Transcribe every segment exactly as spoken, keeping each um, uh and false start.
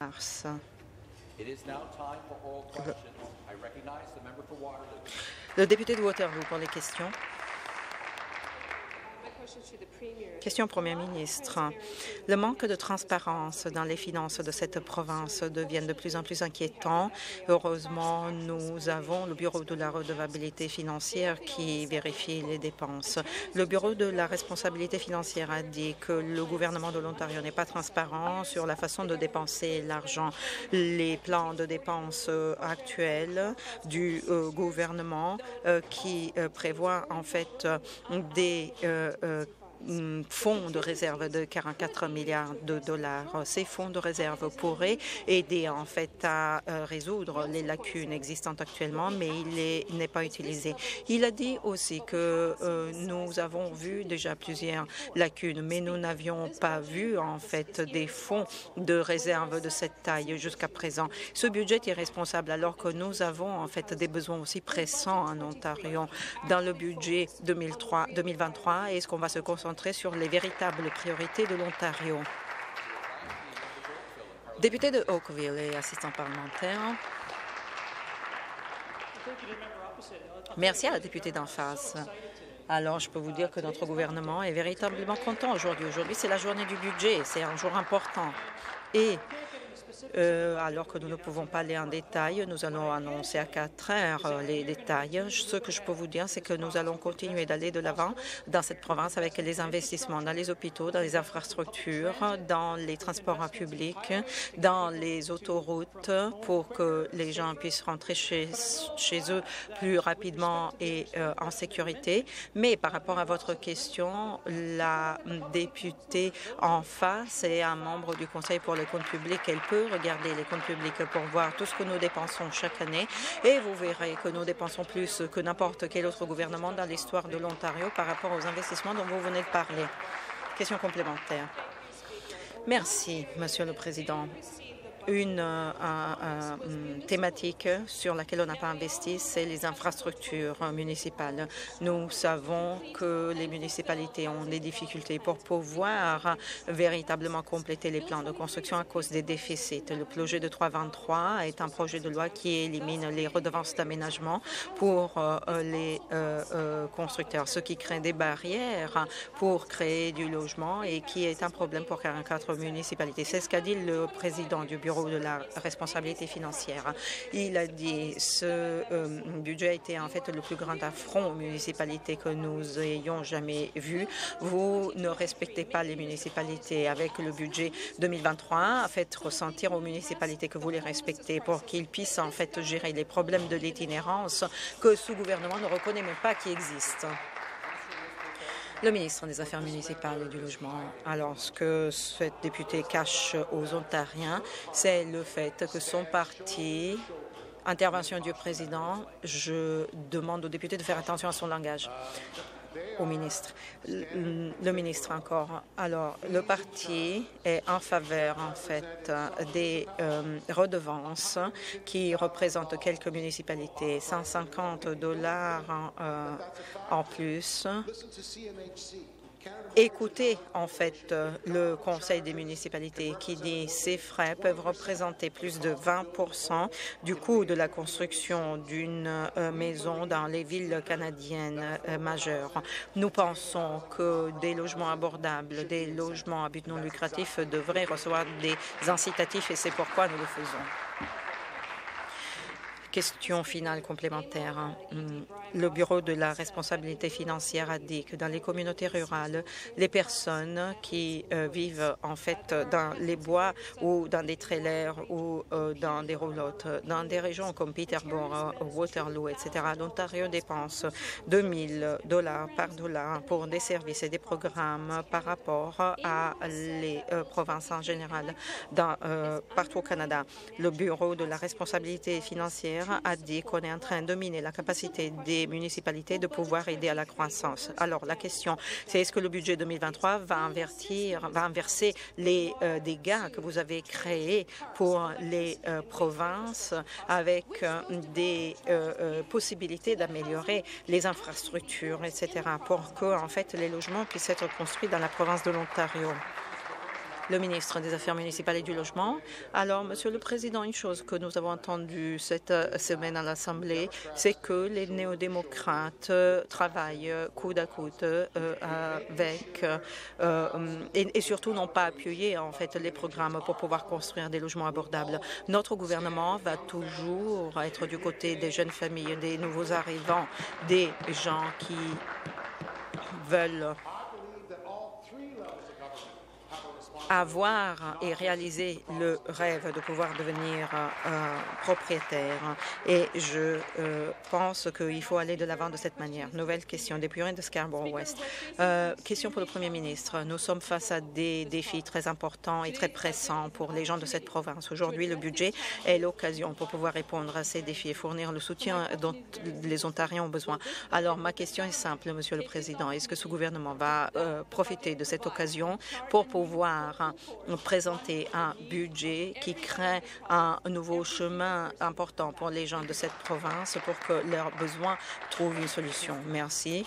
mars. It is now time for oral questions. I recognize the member for Waterloo. Le député de Waterloo pour les questions. Question au Premier ministre. Le manque de transparence dans les finances de cette province devient de plus en plus inquiétant. Heureusement, nous avons le Bureau de la redevabilité financière qui vérifie les dépenses. Le Bureau de la responsabilité financière a dit que le gouvernement de l'Ontario n'est pas transparent sur la façon de dépenser l'argent. Les plans de dépenses actuels du euh, gouvernement euh, qui euh, prévoient en fait des euh, euh, fonds de réserve de quarante-quatre milliards de dollars. Ces fonds de réserve pourraient aider en fait à euh, résoudre les lacunes existantes actuellement, mais il n'est pas utilisé. Il a dit aussi que euh, nous avons vu déjà plusieurs lacunes, mais nous n'avions pas vu en fait des fonds de réserve de cette taille jusqu'à présent. Ce budget est irresponsable alors que nous avons en fait des besoins aussi pressants en Ontario. Dans le budget deux mille vingt-trois, est-ce qu'on va se concentrer sur les véritables priorités de l'Ontario? Député de Oakville et assistant parlementaire. Merci à la députée d'en face. Alors, je peux vous dire que notre gouvernement est véritablement content aujourd'hui. Aujourd'hui, c'est la journée du budget. C'est un jour important. Et Euh, alors que nous ne pouvons pas aller en détail, nous allons annoncer à quatre heures euh, les détails. Ce que je peux vous dire, c'est que nous allons continuer d'aller de l'avant dans cette province avec les investissements dans les hôpitaux, dans les infrastructures, dans les transports publics, dans les autoroutes pour que les gens puissent rentrer chez, chez eux plus rapidement et euh, en sécurité. Mais par rapport à votre question, la députée en face est un membre du Conseil pour les comptes publics. Elle peut regarder les comptes publics pour voir tout ce que nous dépensons chaque année et vous verrez que nous dépensons plus que n'importe quel autre gouvernement dans l'histoire de l'Ontario par rapport aux investissements dont vous venez de parler. Question complémentaire. Merci, Monsieur le Président. Une euh, euh, thématique sur laquelle on n'a pas investi, c'est les infrastructures municipales. Nous savons que les municipalités ont des difficultés pour pouvoir véritablement compléter les plans de construction à cause des déficits. Le projet de trois cent vingt-trois est un projet de loi qui élimine les redevances d'aménagement pour euh, les euh, euh, constructeurs, ce qui crée des barrières pour créer du logement et qui est un problème pour quarante-quatre municipalités. C'est ce qu'a dit le président du Bureau de la responsabilité financière. Il a dit ce euh, budget a été en fait le plus grand affront aux municipalités que nous ayons jamais vu. Vous ne respectez pas les municipalités. Avec le budget deux mille vingt-trois, faites ressentir aux municipalités que vous les respectez pour qu'ils puissent en fait gérer les problèmes de l'itinérance que ce gouvernement ne reconnaît même pas qui existent. Le ministre des Affaires municipales et du Logement. Alors, ce que cette députée cache aux Ontariens, c'est le fait que son parti, intervention du président, je demande au député de faire attention à son langage. Au ministre. Le, le ministre encore. Alors, le parti est en faveur, en fait, des euh, redevances qui représentent quelques municipalités. cent cinquante dollars en, euh, en plus. Écoutez, en fait, le Conseil des municipalités qui dit que ces frais peuvent représenter plus de vingt pour cent du coût de la construction d'une euh, maison dans les villes canadiennes euh, majeures. Nous pensons que des logements abordables, des logements à but non lucratif devraient recevoir des incitatifs et c'est pourquoi nous le faisons. Question finale complémentaire. Le Bureau de la responsabilité financière a dit que dans les communautés rurales, les personnes qui euh, vivent en fait dans les bois ou dans des trailers ou euh, dans des roulottes, dans des régions comme Peterborough, Waterloo, et cetera, l'Ontario dépense deux mille dollars par dollar pour des services et des programmes par rapport à les euh, provinces en général dans, euh, partout au Canada. Le Bureau de la responsabilité financière a dit qu'on est en train de miner la capacité des municipalités de pouvoir aider à la croissance. Alors, la question, c'est est-ce que le budget deux mille vingt-trois va, invertir, va inverser les euh, dégâts que vous avez créés pour les euh, provinces avec euh, des euh, euh, possibilités d'améliorer les infrastructures, et cetera, pour que, en fait, les logements puissent être construits dans la province de l'Ontario? Le ministre des Affaires municipales et du Logement. Alors, Monsieur le Président, une chose que nous avons entendue cette semaine à l'Assemblée, c'est que les néo-démocrates euh, travaillent euh, coude à coude euh, avec euh, et, et surtout n'ont pas appuyé en fait les programmes pour pouvoir construire des logements abordables. Notre gouvernement va toujours être du côté des jeunes familles, des nouveaux arrivants, des gens qui veulent avoir et réaliser le rêve de pouvoir devenir euh, propriétaire. Et je euh, pense qu'il faut aller de l'avant de cette manière. Nouvelle question, député de Scarborough-West. Euh, question pour le Premier ministre. Nous sommes face à des défis très importants et très pressants pour les gens de cette province. Aujourd'hui, le budget est l'occasion pour pouvoir répondre à ces défis et fournir le soutien dont les Ontariens ont besoin. Alors, ma question est simple, Monsieur le Président. Est-ce que ce gouvernement va euh, profiter de cette occasion pour pouvoir présenter un budget qui crée un nouveau chemin important pour les gens de cette province pour que leurs besoins trouvent une solution? Merci.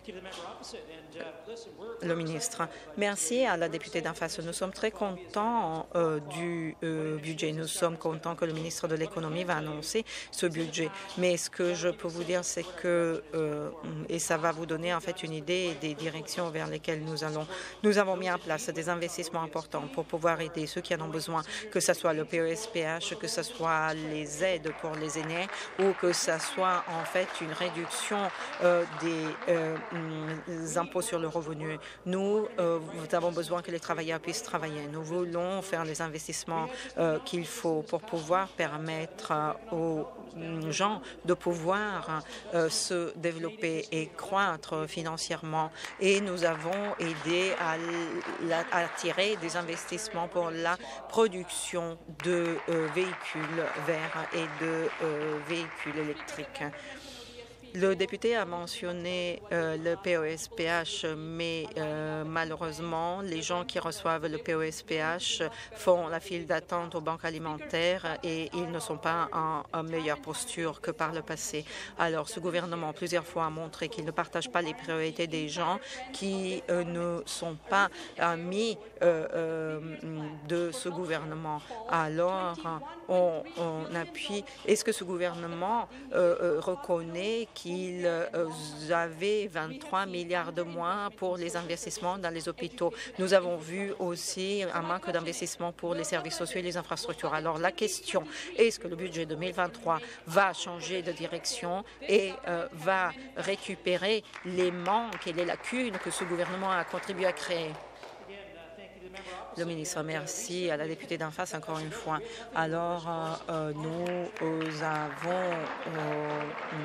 Le ministre. Merci à la députée d'en face. Nous sommes très contents euh, du euh, budget. Nous sommes contents que le ministre de l'Économie va annoncer ce budget. Mais ce que je peux vous dire, c'est que, euh, et ça va vous donner en fait une idée des directions vers lesquelles nous allons. Nous avons mis en place des investissements importants pour pouvoir aider ceux qui en ont besoin, que ce soit le P O S P H, que ce soit les aides pour les aînés ou que ce soit en fait une réduction euh, des euh, les impôts sur le revenu. Nous, euh, nous avons besoin que les travailleurs puissent travailler. Nous voulons faire les investissements euh, qu'il faut pour pouvoir permettre euh, aux gens de pouvoir euh, se développer et croître financièrement. Et nous avons aidé à, à attirer des investissements pour la production de euh, véhicules verts et de euh, véhicules électriques. Le député a mentionné euh, le P O S P H, mais euh, malheureusement, les gens qui reçoivent le P O S P H font la file d'attente aux banques alimentaires et ils ne sont pas en, en meilleure posture que par le passé. Alors, ce gouvernement, plusieurs fois, a montré qu'il ne partage pas les priorités des gens qui euh, ne sont pas amis euh, euh, de ce gouvernement. Alors, on, on appuie. Est-ce que ce gouvernement euh, euh, reconnaît qu'ils avaient vingt-trois milliards de moins pour les investissements dans les hôpitaux? Nous avons vu aussi un manque d'investissement pour les services sociaux et les infrastructures. Alors la question, est-ce que le budget deux mille vingt-trois va changer de direction et euh, va récupérer les manques et les lacunes que ce gouvernement a contribué à créer? Le ministre, merci à la députée d'en face encore une fois. Alors, euh, nous, nous avons... Euh,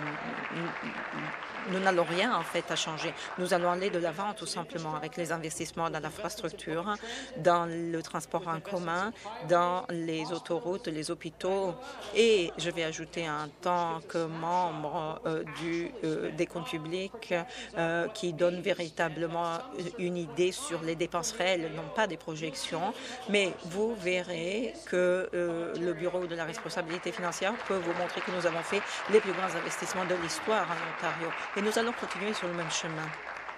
nous n'allons rien en fait à changer. Nous allons aller de l'avant tout simplement avec les investissements dans l'infrastructure, dans le transport en commun, dans les autoroutes, les hôpitaux. Et je vais ajouter en tant que membre euh, du, euh, des comptes publics euh, qui donne véritablement une idée sur les dépenses réelles, non pas des projections, mais vous verrez que euh, le Bureau de la responsabilité financière peut vous montrer que nous avons fait les plus grands investissements de l'histoire en Ontario. Et nous allons continuer sur le même chemin.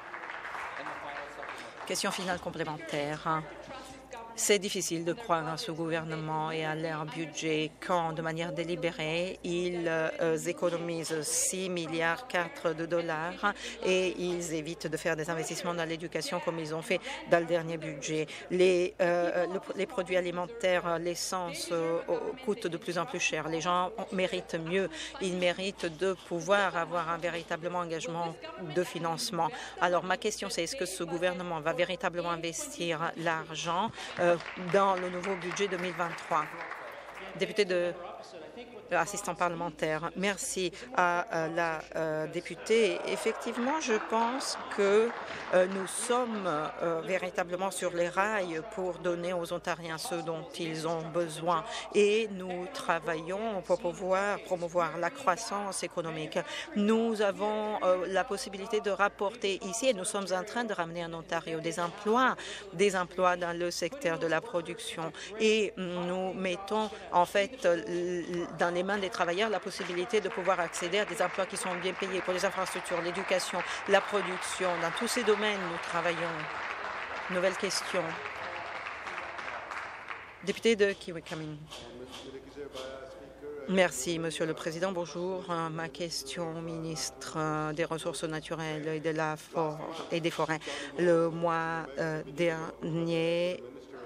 Question finale complémentaire. C'est difficile de croire à ce gouvernement et à leur budget quand, de manière délibérée, ils euh, économisent six milliards quatre de dollars et ils évitent de faire des investissements dans l'éducation comme ils ont fait dans le dernier budget. Les, euh, le, les produits alimentaires, l'essence euh, coûtent de plus en plus cher. Les gens méritent mieux. Ils méritent de pouvoir avoir un véritable engagement de financement. Alors, ma question, c'est est-ce que ce gouvernement va véritablement investir l'argent euh, dans le nouveau budget deux mille vingt-trois. Député de assistant parlementaire, merci à, à la euh, députée. Effectivement, je pense que euh, nous sommes euh, véritablement sur les rails pour donner aux Ontariens ce dont ils ont besoin et nous travaillons pour pouvoir promouvoir la croissance économique. Nous avons euh, la possibilité de rapporter ici et nous sommes en train de ramener en Ontario des emplois, des emplois dans le secteur de la production et nous mettons en fait dans les mains des travailleurs la possibilité de pouvoir accéder à des emplois qui sont bien payés pour les infrastructures, l'éducation, la production. Dans tous ces domaines, nous travaillons. Nouvelle question. Député de Kiwikamin. Merci, Monsieur le Président. Bonjour. Ma question au ministre des Ressources naturelles et, de la for et des forêts. Le mois euh, dernier,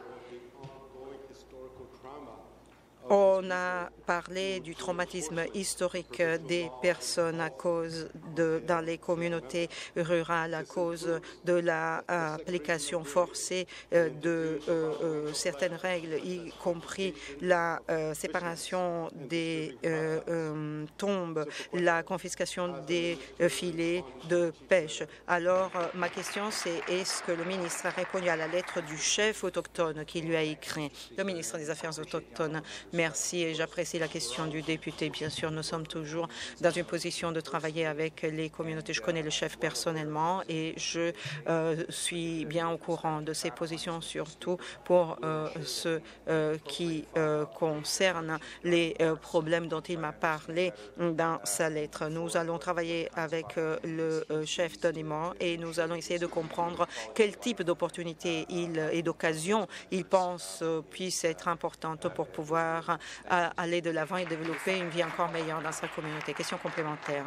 on a parlé du traumatisme historique des personnes à cause de, dans les communautés rurales à cause de l'application forcée euh, de euh, euh, certaines règles, y compris la euh, séparation des euh, euh, tombes, la confiscation des euh, filets de pêche. Alors, euh, ma question, c'est est-ce que le ministre a répondu à la lettre du chef autochtone qui lui a écrit, le ministre des Affaires autochtones? Merci et j'apprécie la question du député. Bien sûr, nous sommes toujours dans une position de travailler avec les communautés. Je connais le chef personnellement et je euh, suis bien au courant de ses positions, surtout pour euh, ce euh, qui euh, concerne les euh, problèmes dont il m'a parlé dans sa lettre. Nous allons travailler avec euh, le euh, chef Donimont et nous allons essayer de comprendre quel type d'opportunités et d'occasions il pense euh, puissent être importantes pour pouvoir à aller de l'avant et développer une vie encore meilleure dans sa communauté. Question complémentaire.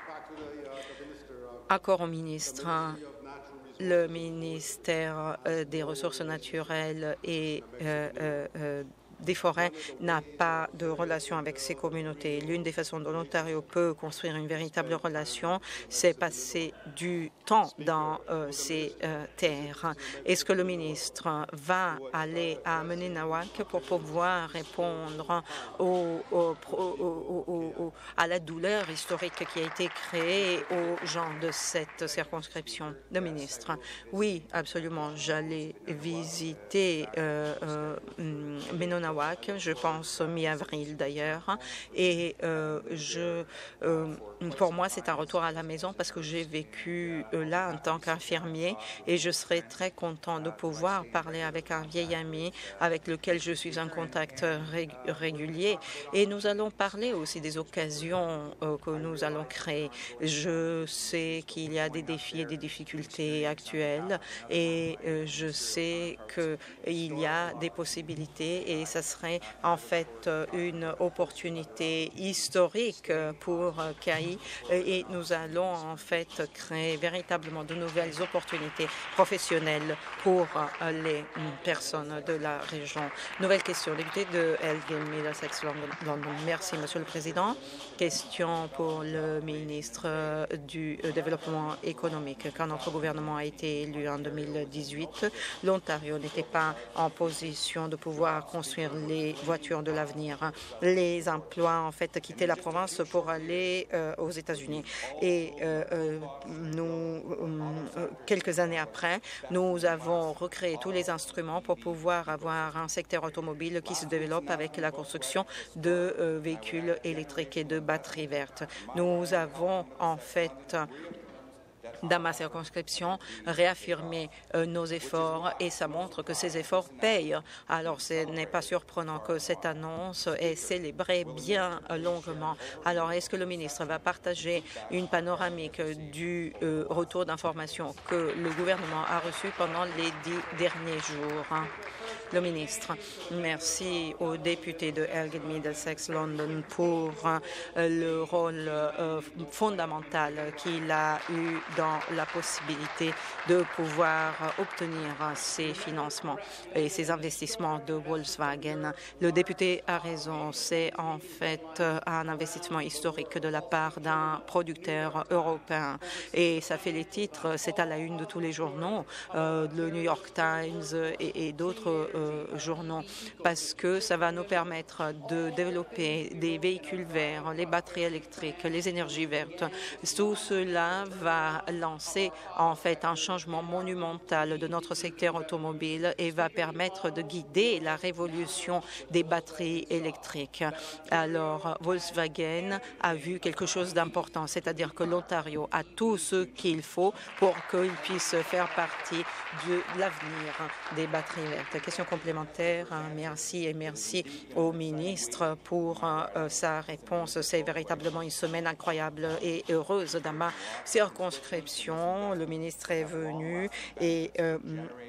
Accord au ministre. Le ministère des Ressources naturelles et euh, euh, euh, des forêts n'a pas de relation avec ces communautés. L'une des façons dont l'Ontario peut construire une véritable relation, c'est passer du temps dans euh, ces euh, terres. Est-ce que le ministre va aller à Meninawac pour pouvoir répondre au, au, au, au, à la douleur historique qui a été créée aux gens de cette circonscription? Le ministre. Oui, absolument. J'allais visiter euh, euh, Meninawac, je pense mi-avril d'ailleurs, et euh, je, euh, pour moi c'est un retour à la maison parce que j'ai vécu euh, là en tant qu'infirmier et je serais très content de pouvoir parler avec un vieil ami avec lequel je suis en contact rég régulier et nous allons parler aussi des occasions euh, que nous allons créer. Je sais qu'il y a des défis et des difficultés actuelles et euh, je sais qu'il y a des possibilités et ça serait en fait une opportunité historique pour Caï et nous allons en fait créer véritablement de nouvelles opportunités professionnelles pour les personnes de la région. Nouvelle question, député de Elgin, Middlesex, London. Merci, Monsieur le Président. Question pour le ministre du Développement économique. Quand notre gouvernement a été élu en deux mille dix-huit, l'Ontario n'était pas en position de pouvoir construire les voitures de l'avenir. Les emplois, en fait, quittaient la province pour aller euh, aux États-Unis. Et euh, euh, nous, euh, quelques années après, nous avons recréé tous les instruments pour pouvoir avoir un secteur automobile qui se développe avec la construction de euh, véhicules électriques et de batteries vertes. Nous avons, en fait, dans ma circonscription, réaffirmer euh, nos efforts et ça montre que ces efforts payent. Alors, ce n'est pas surprenant que cette annonce est célébrée bien euh, longuement. Alors, est-ce que le ministre va partager une panoramique du euh, retour d'informations que le gouvernement a reçu pendant les dix derniers jours? Le ministre. Merci au député de Elgin Middlesex London pour euh, le rôle euh, fondamental qu'il a eu dans la possibilité de pouvoir obtenir ces financements et ces investissements de Volkswagen. Le député a raison, c'est en fait un investissement historique de la part d'un producteur européen et ça fait les titres, c'est à la une de tous les journaux, euh, le New York Times et, et d'autres euh, journaux, parce que ça va nous permettre de développer des véhicules verts, les batteries électriques, les énergies vertes. Tout cela va lancer en fait un changement monumental de notre secteur automobile et va permettre de guider la révolution des batteries électriques. Alors, Volkswagen a vu quelque chose d'important, c'est-à-dire que l'Ontario a tout ce qu'il faut pour qu'il puisse faire partie de l'avenir des batteries vertes. Question complémentaire. Merci et merci au ministre pour euh, sa réponse. C'est véritablement une semaine incroyable et heureuse dans ma circonscription. Le ministre est venu et euh,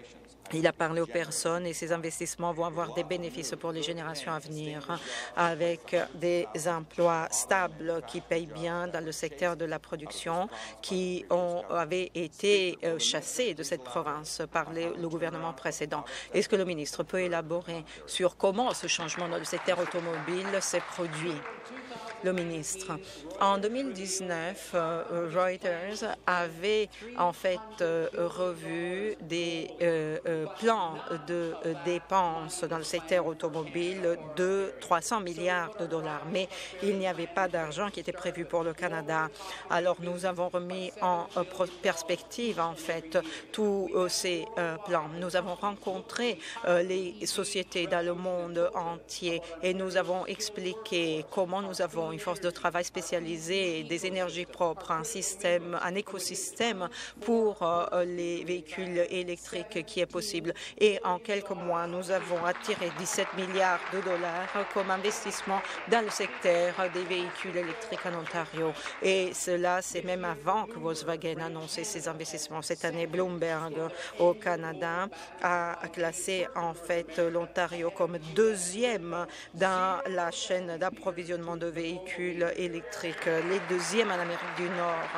Il a parlé aux personnes et ces investissements vont avoir des bénéfices pour les générations à venir, avec des emplois stables qui payent bien dans le secteur de la production, qui ont, avaient été chassés de cette province par les, le gouvernement précédent. Est-ce que le ministre peut élaborer sur comment ce changement dans le secteur automobile s'est produit? Le ministre. En deux mille dix-neuf, euh, Reuters avait en fait euh, revu des euh, euh, plans de euh, dépenses dans le secteur automobile de trois cents milliards de dollars, mais il n'y avait pas d'argent qui était prévu pour le Canada. Alors nous avons remis en euh, perspective en fait tous euh, ces euh, plans. Nous avons rencontré euh, les sociétés dans le monde entier et nous avons expliqué comment nous avons une force de travail spécialisée, des énergies propres, un système, un écosystème pour euh, les véhicules électriques qui est possible. Et en quelques mois, nous avons attiré dix-sept milliards de dollars comme investissement dans le secteur des véhicules électriques en Ontario. Et cela, c'est même avant que Volkswagen a annoncé ses investissements. Cette année, Bloomberg au Canada a classé en fait l'Ontario comme deuxième dans la chaîne d'approvisionnement de véhicules électriques, les deuxièmes en Amérique du Nord.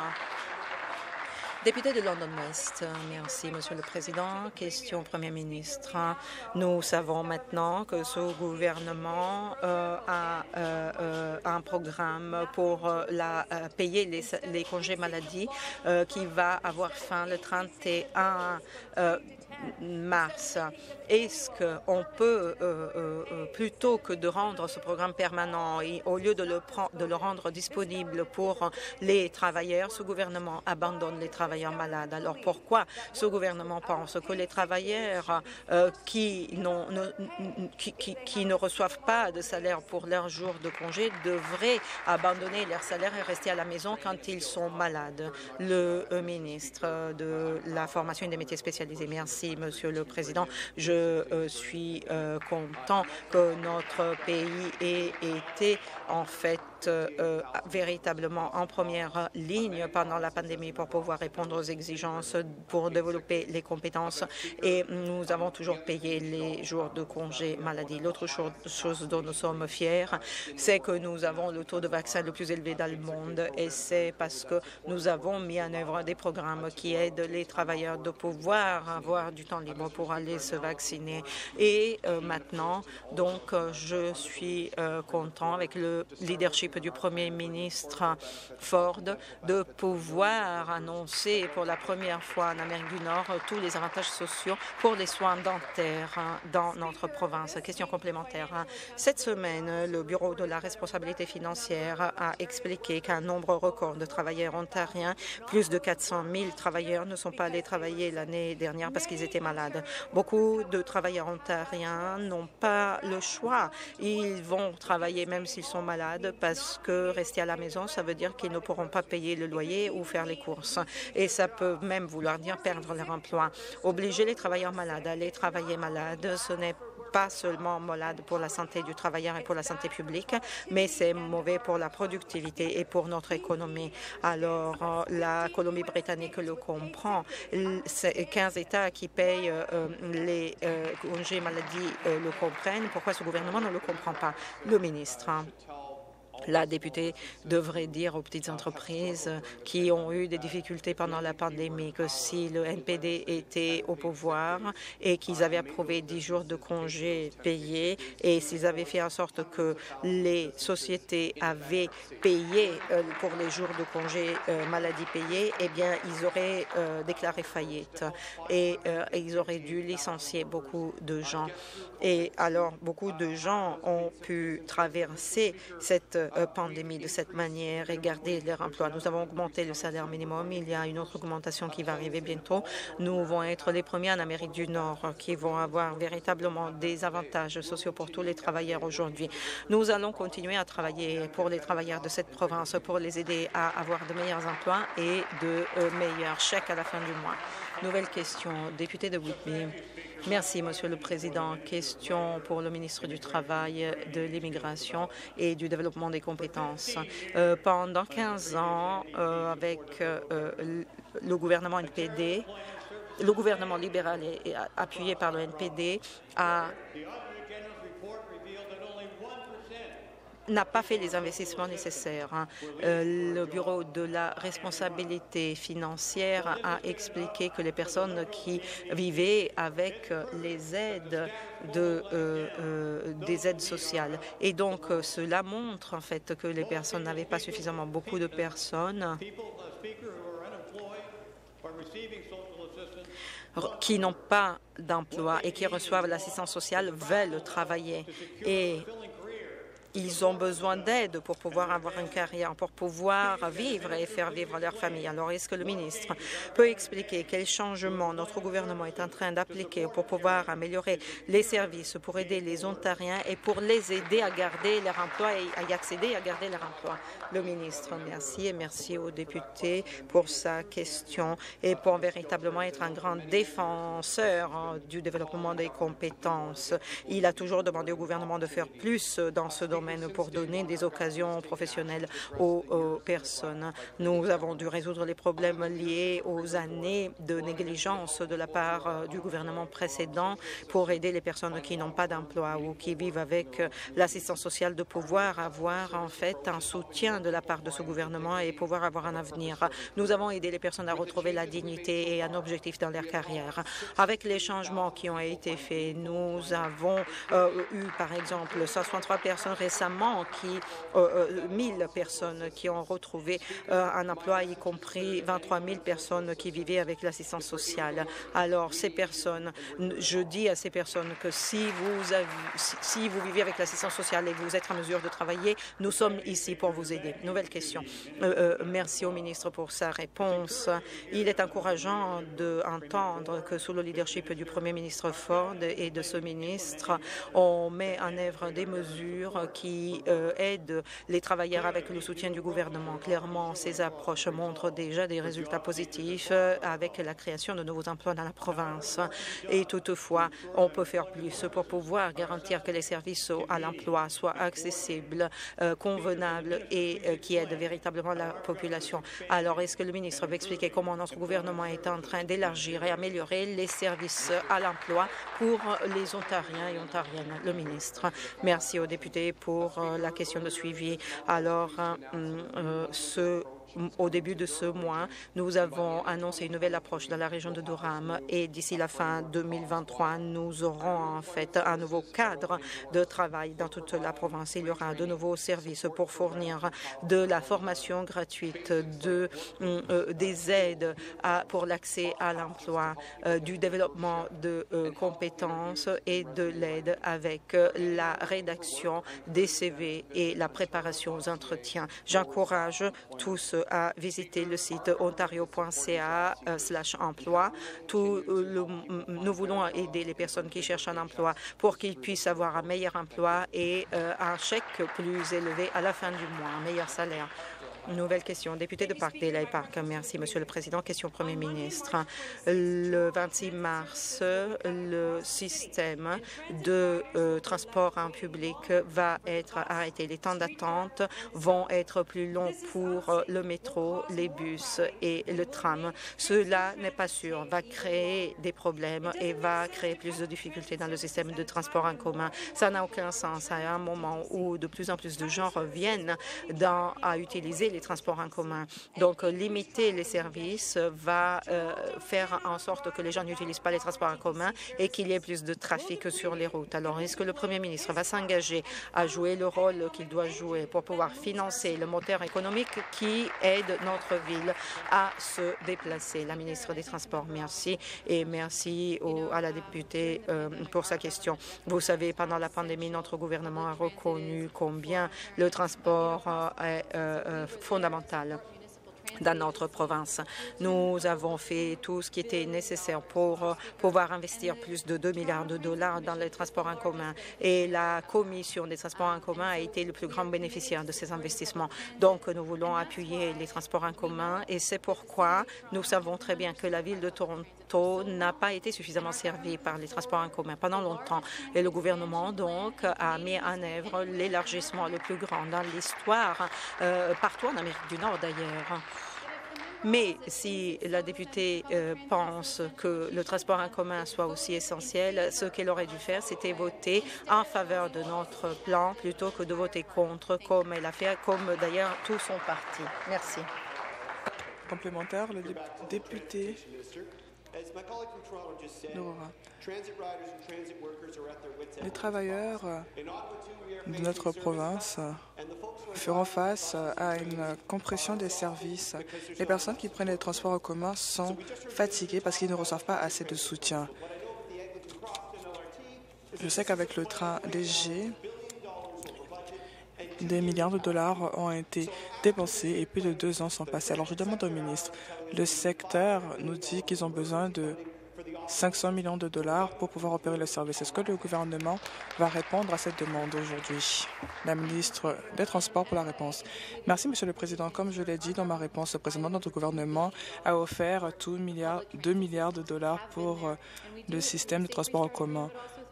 Député de London West, merci, Monsieur le Président. Question au Premier ministre. Nous savons maintenant que ce gouvernement euh, a euh, euh, un programme pour euh, la, euh, payer les, les congés maladie euh, qui va avoir fin le trente et un euh, mars. Est-ce qu'on peut, euh, euh, plutôt que de rendre ce programme permanent et au lieu de le, de le rendre disponible pour les travailleurs, ce gouvernement abandonne les travailleurs malades? Alors pourquoi ce gouvernement pense que les travailleurs euh, qui, ne, qui, qui, qui ne reçoivent pas de salaire pour leur jour de congé devraient abandonner leur salaire et rester à la maison quand ils sont malades? Le euh, ministre de la Formation et des métiers spécialisés. Merci, Monsieur le Président. Je euh, suis euh, content que notre pays ait été en fait euh, véritablement en première ligne pendant la pandémie pour pouvoir répondre aux exigences, pour développer les compétences, et nous avons toujours payé les jours de congé maladie. L'autre chose dont nous sommes fiers, c'est que nous avons le taux de vaccin le plus élevé dans le monde, et c'est parce que nous avons mis en œuvre des programmes qui aident les travailleurs de pouvoir avoir du temps libre pour aller se vacciner. Et euh, maintenant, donc, euh, je suis euh, content avec le leadership du Premier ministre Ford de pouvoir annoncer pour la première fois en Amérique du Nord tous les avantages sociaux pour les soins dentaires hein, dans notre province. Question complémentaire. Hein. Cette semaine, le Bureau de la responsabilité financière a expliqué qu'un nombre record de travailleurs ontariens, plus de quatre cent mille travailleurs, ne sont pas allés travailler l'année dernière parce qu'ils étaient malades. Beaucoup de travailleurs ontariens n'ont pas le choix. Ils vont travailler même s'ils sont malades parce que rester à la maison, ça veut dire qu'ils ne pourront pas payer le loyer ou faire les courses. Et ça peut même vouloir dire perdre leur emploi. Obliger les travailleurs malades à aller travailler malades, ce n'est pas seulement malade pour la santé du travailleur et pour la santé publique, mais c'est mauvais pour la productivité et pour notre économie. Alors, la Colombie-Britannique le comprend. C'est quinze États qui payent euh, les euh, congés maladie euh, le comprennent. Pourquoi ce gouvernement ne le comprend pas? Le ministre. La députée devrait dire aux petites entreprises qui ont eu des difficultés pendant la pandémie que si le N P D était au pouvoir et qu'ils avaient approuvé dix jours de congés payés et s'ils avaient fait en sorte que les sociétés avaient payé euh, pour les jours de congés euh, maladie payés, eh bien, ils auraient euh, déclaré faillite et euh, ils auraient dû licencier beaucoup de gens. Et alors, beaucoup de gens ont pu traverser cette euh, pandémie de cette manière et garder leur emploi. Nous avons augmenté le salaire minimum. Il y a une autre augmentation qui va arriver bientôt. Nous vont être les premiers en Amérique du Nord qui vont avoir véritablement des avantages sociaux pour tous les travailleurs aujourd'hui. Nous allons continuer à travailler pour les travailleurs de cette province pour les aider à avoir de meilleurs emplois et de euh, meilleurs chèques à la fin du mois. Nouvelle question, député de Whitby. Merci, Monsieur le Président. Question pour le ministre du Travail, de l'Immigration et du Développement des compétences. Euh, pendant quinze ans, euh, avec euh, le gouvernement N P D, le gouvernement libéral et, et appuyé par le N P D a n'a pas fait les investissements nécessaires. Euh, le Bureau de la responsabilité financière a expliqué que les personnes qui vivaient avec les aides de, euh, euh, des aides sociales. Et donc, euh, cela montre en fait que les personnes n'avaient pas suffisamment beaucoup de personnes qui n'ont pas d'emploi et qui reçoivent l'assistance sociale veulent travailler. Et ils ont besoin d'aide pour pouvoir avoir une carrière, pour pouvoir vivre et faire vivre leur famille. Alors, est-ce que le ministre peut expliquer quels changements notre gouvernement est en train d'appliquer pour pouvoir améliorer les services, pour aider les Ontariens et pour les aider à garder leur emploi et à y accéder et à garder leur emploi? Le ministre, merci et merci au député pour sa question et pour véritablement être un grand défenseur du développement des compétences. Il a toujours demandé au gouvernement de faire plus dans ce domaine pour donner des occasions professionnelles aux, aux personnes. Nous avons dû résoudre les problèmes liés aux années de négligence de la part du gouvernement précédent pour aider les personnes qui n'ont pas d'emploi ou qui vivent avec l'assistance sociale de pouvoir avoir en fait un soutien de la part de ce gouvernement et pouvoir avoir un avenir. Nous avons aidé les personnes à retrouver la dignité et un objectif dans leur carrière. Avec les changements qui ont été faits, nous avons euh, eu par exemple cent soixante-trois personnes récemment, qui, euh, mille personnes qui ont retrouvé euh, un emploi, y compris vingt-trois mille personnes qui vivaient avec l'assistance sociale. Alors, ces personnes, je dis à ces personnes que si vous, avez, si, si vous vivez avec l'assistance sociale et que vous êtes en mesure de travailler, nous sommes ici pour vous aider. Nouvelle question. Euh, euh, merci au ministre pour sa réponse. Il est encourageant d'entendre que sous le leadership du Premier ministre Ford et de ce ministre, on met en œuvre des mesures qui euh, aident les travailleurs avec le soutien du gouvernement. Clairement, ces approches montrent déjà des résultats positifs euh, avec la création de nouveaux emplois dans la province. Et toutefois, on peut faire plus pour pouvoir garantir que les services à l'emploi soient accessibles, euh, convenables et euh, qui aident véritablement la population. Alors, est-ce que le ministre peut expliquer comment notre gouvernement est en train d'élargir et améliorer les services à l'emploi pour les Ontariens et Ontariennes? Le ministre. Merci aux députés pour euh, la question de suivi. Alors, euh, euh, ce au début de ce mois, nous avons annoncé une nouvelle approche dans la région de Durham et d'ici la fin deux mille vingt-trois, nous aurons en fait un nouveau cadre de travail dans toute la province. Il y aura de nouveaux services pour fournir de la formation gratuite, de, euh, des aides à, pour l'accès à l'emploi, euh, du développement de euh, compétences et de l'aide avec euh, la rédaction des C V et la préparation aux entretiens. J'encourage tous à visiter le site ontario point c a slash emploi. Nous voulons aider les personnes qui cherchent un emploi pour qu'ils puissent avoir un meilleur emploi et euh, un chèque plus élevé à la fin du mois, un meilleur salaire. Nouvelle question. Député de Parkdale Park. Merci, Monsieur le Président. Question au Premier ministre. Le vingt-six mars, le système de euh, transport en public va être arrêté. Les temps d'attente vont être plus longs pour euh, le métro, les bus et le tram. Cela n'est pas sûr. Va créer des problèmes et va créer plus de difficultés dans le système de transport en commun. Ça n'a aucun sens à un moment où de plus en plus de gens reviennent dans, à utiliser les transports en commun. Donc, limiter les services va euh, faire en sorte que les gens n'utilisent pas les transports en commun et qu'il y ait plus de trafic sur les routes. Alors, est-ce que le Premier ministre va s'engager à jouer le rôle qu'il doit jouer pour pouvoir financer le moteur économique qui aide notre ville à se déplacer? La ministre des Transports, merci. Et merci au, à la députée euh, pour sa question. Vous savez, pendant la pandémie, notre gouvernement a reconnu combien le transport euh, est euh, fondamental dans notre province. Nous avons fait tout ce qui était nécessaire pour pouvoir investir plus de deux milliards de dollars dans les transports en commun. Et la Commission des transports en commun a été le plus grand bénéficiaire de ces investissements. Donc, nous voulons appuyer les transports en commun et c'est pourquoi nous savons très bien que la ville de Toronto n'a pas été suffisamment servie par les transports en commun pendant longtemps. Et le gouvernement, donc, a mis en œuvre l'élargissement le plus grand dans l'histoire, euh, partout en Amérique du Nord d'ailleurs. Mais si la députée euh, pense que le transport en commun soit aussi essentiel, ce qu'elle aurait dû faire, c'était voter en faveur de notre plan plutôt que de voter contre, comme elle a fait, comme d'ailleurs tout son parti. Merci. Complémentaire, le dé député d'Aurora. Les travailleurs de notre province feront face à une compression des services. Les personnes qui prennent les transports en commun sont fatiguées parce qu'ils ne reçoivent pas assez de soutien. Je sais qu'avec le train léger, des milliards de dollars ont été dépensés et plus de deux ans sont passés. Alors je demande au ministre, le secteur nous dit qu'ils ont besoin de cinq cents millions de dollars pour pouvoir opérer le service. Est-ce que le gouvernement va répondre à cette demande aujourd'hui? La ministre des Transports pour la réponse. Merci, Monsieur le Président. Comme je l'ai dit dans ma réponse, le président de notre gouvernement a offert tout milliard, deux milliards de dollars pour le système de transport en commun.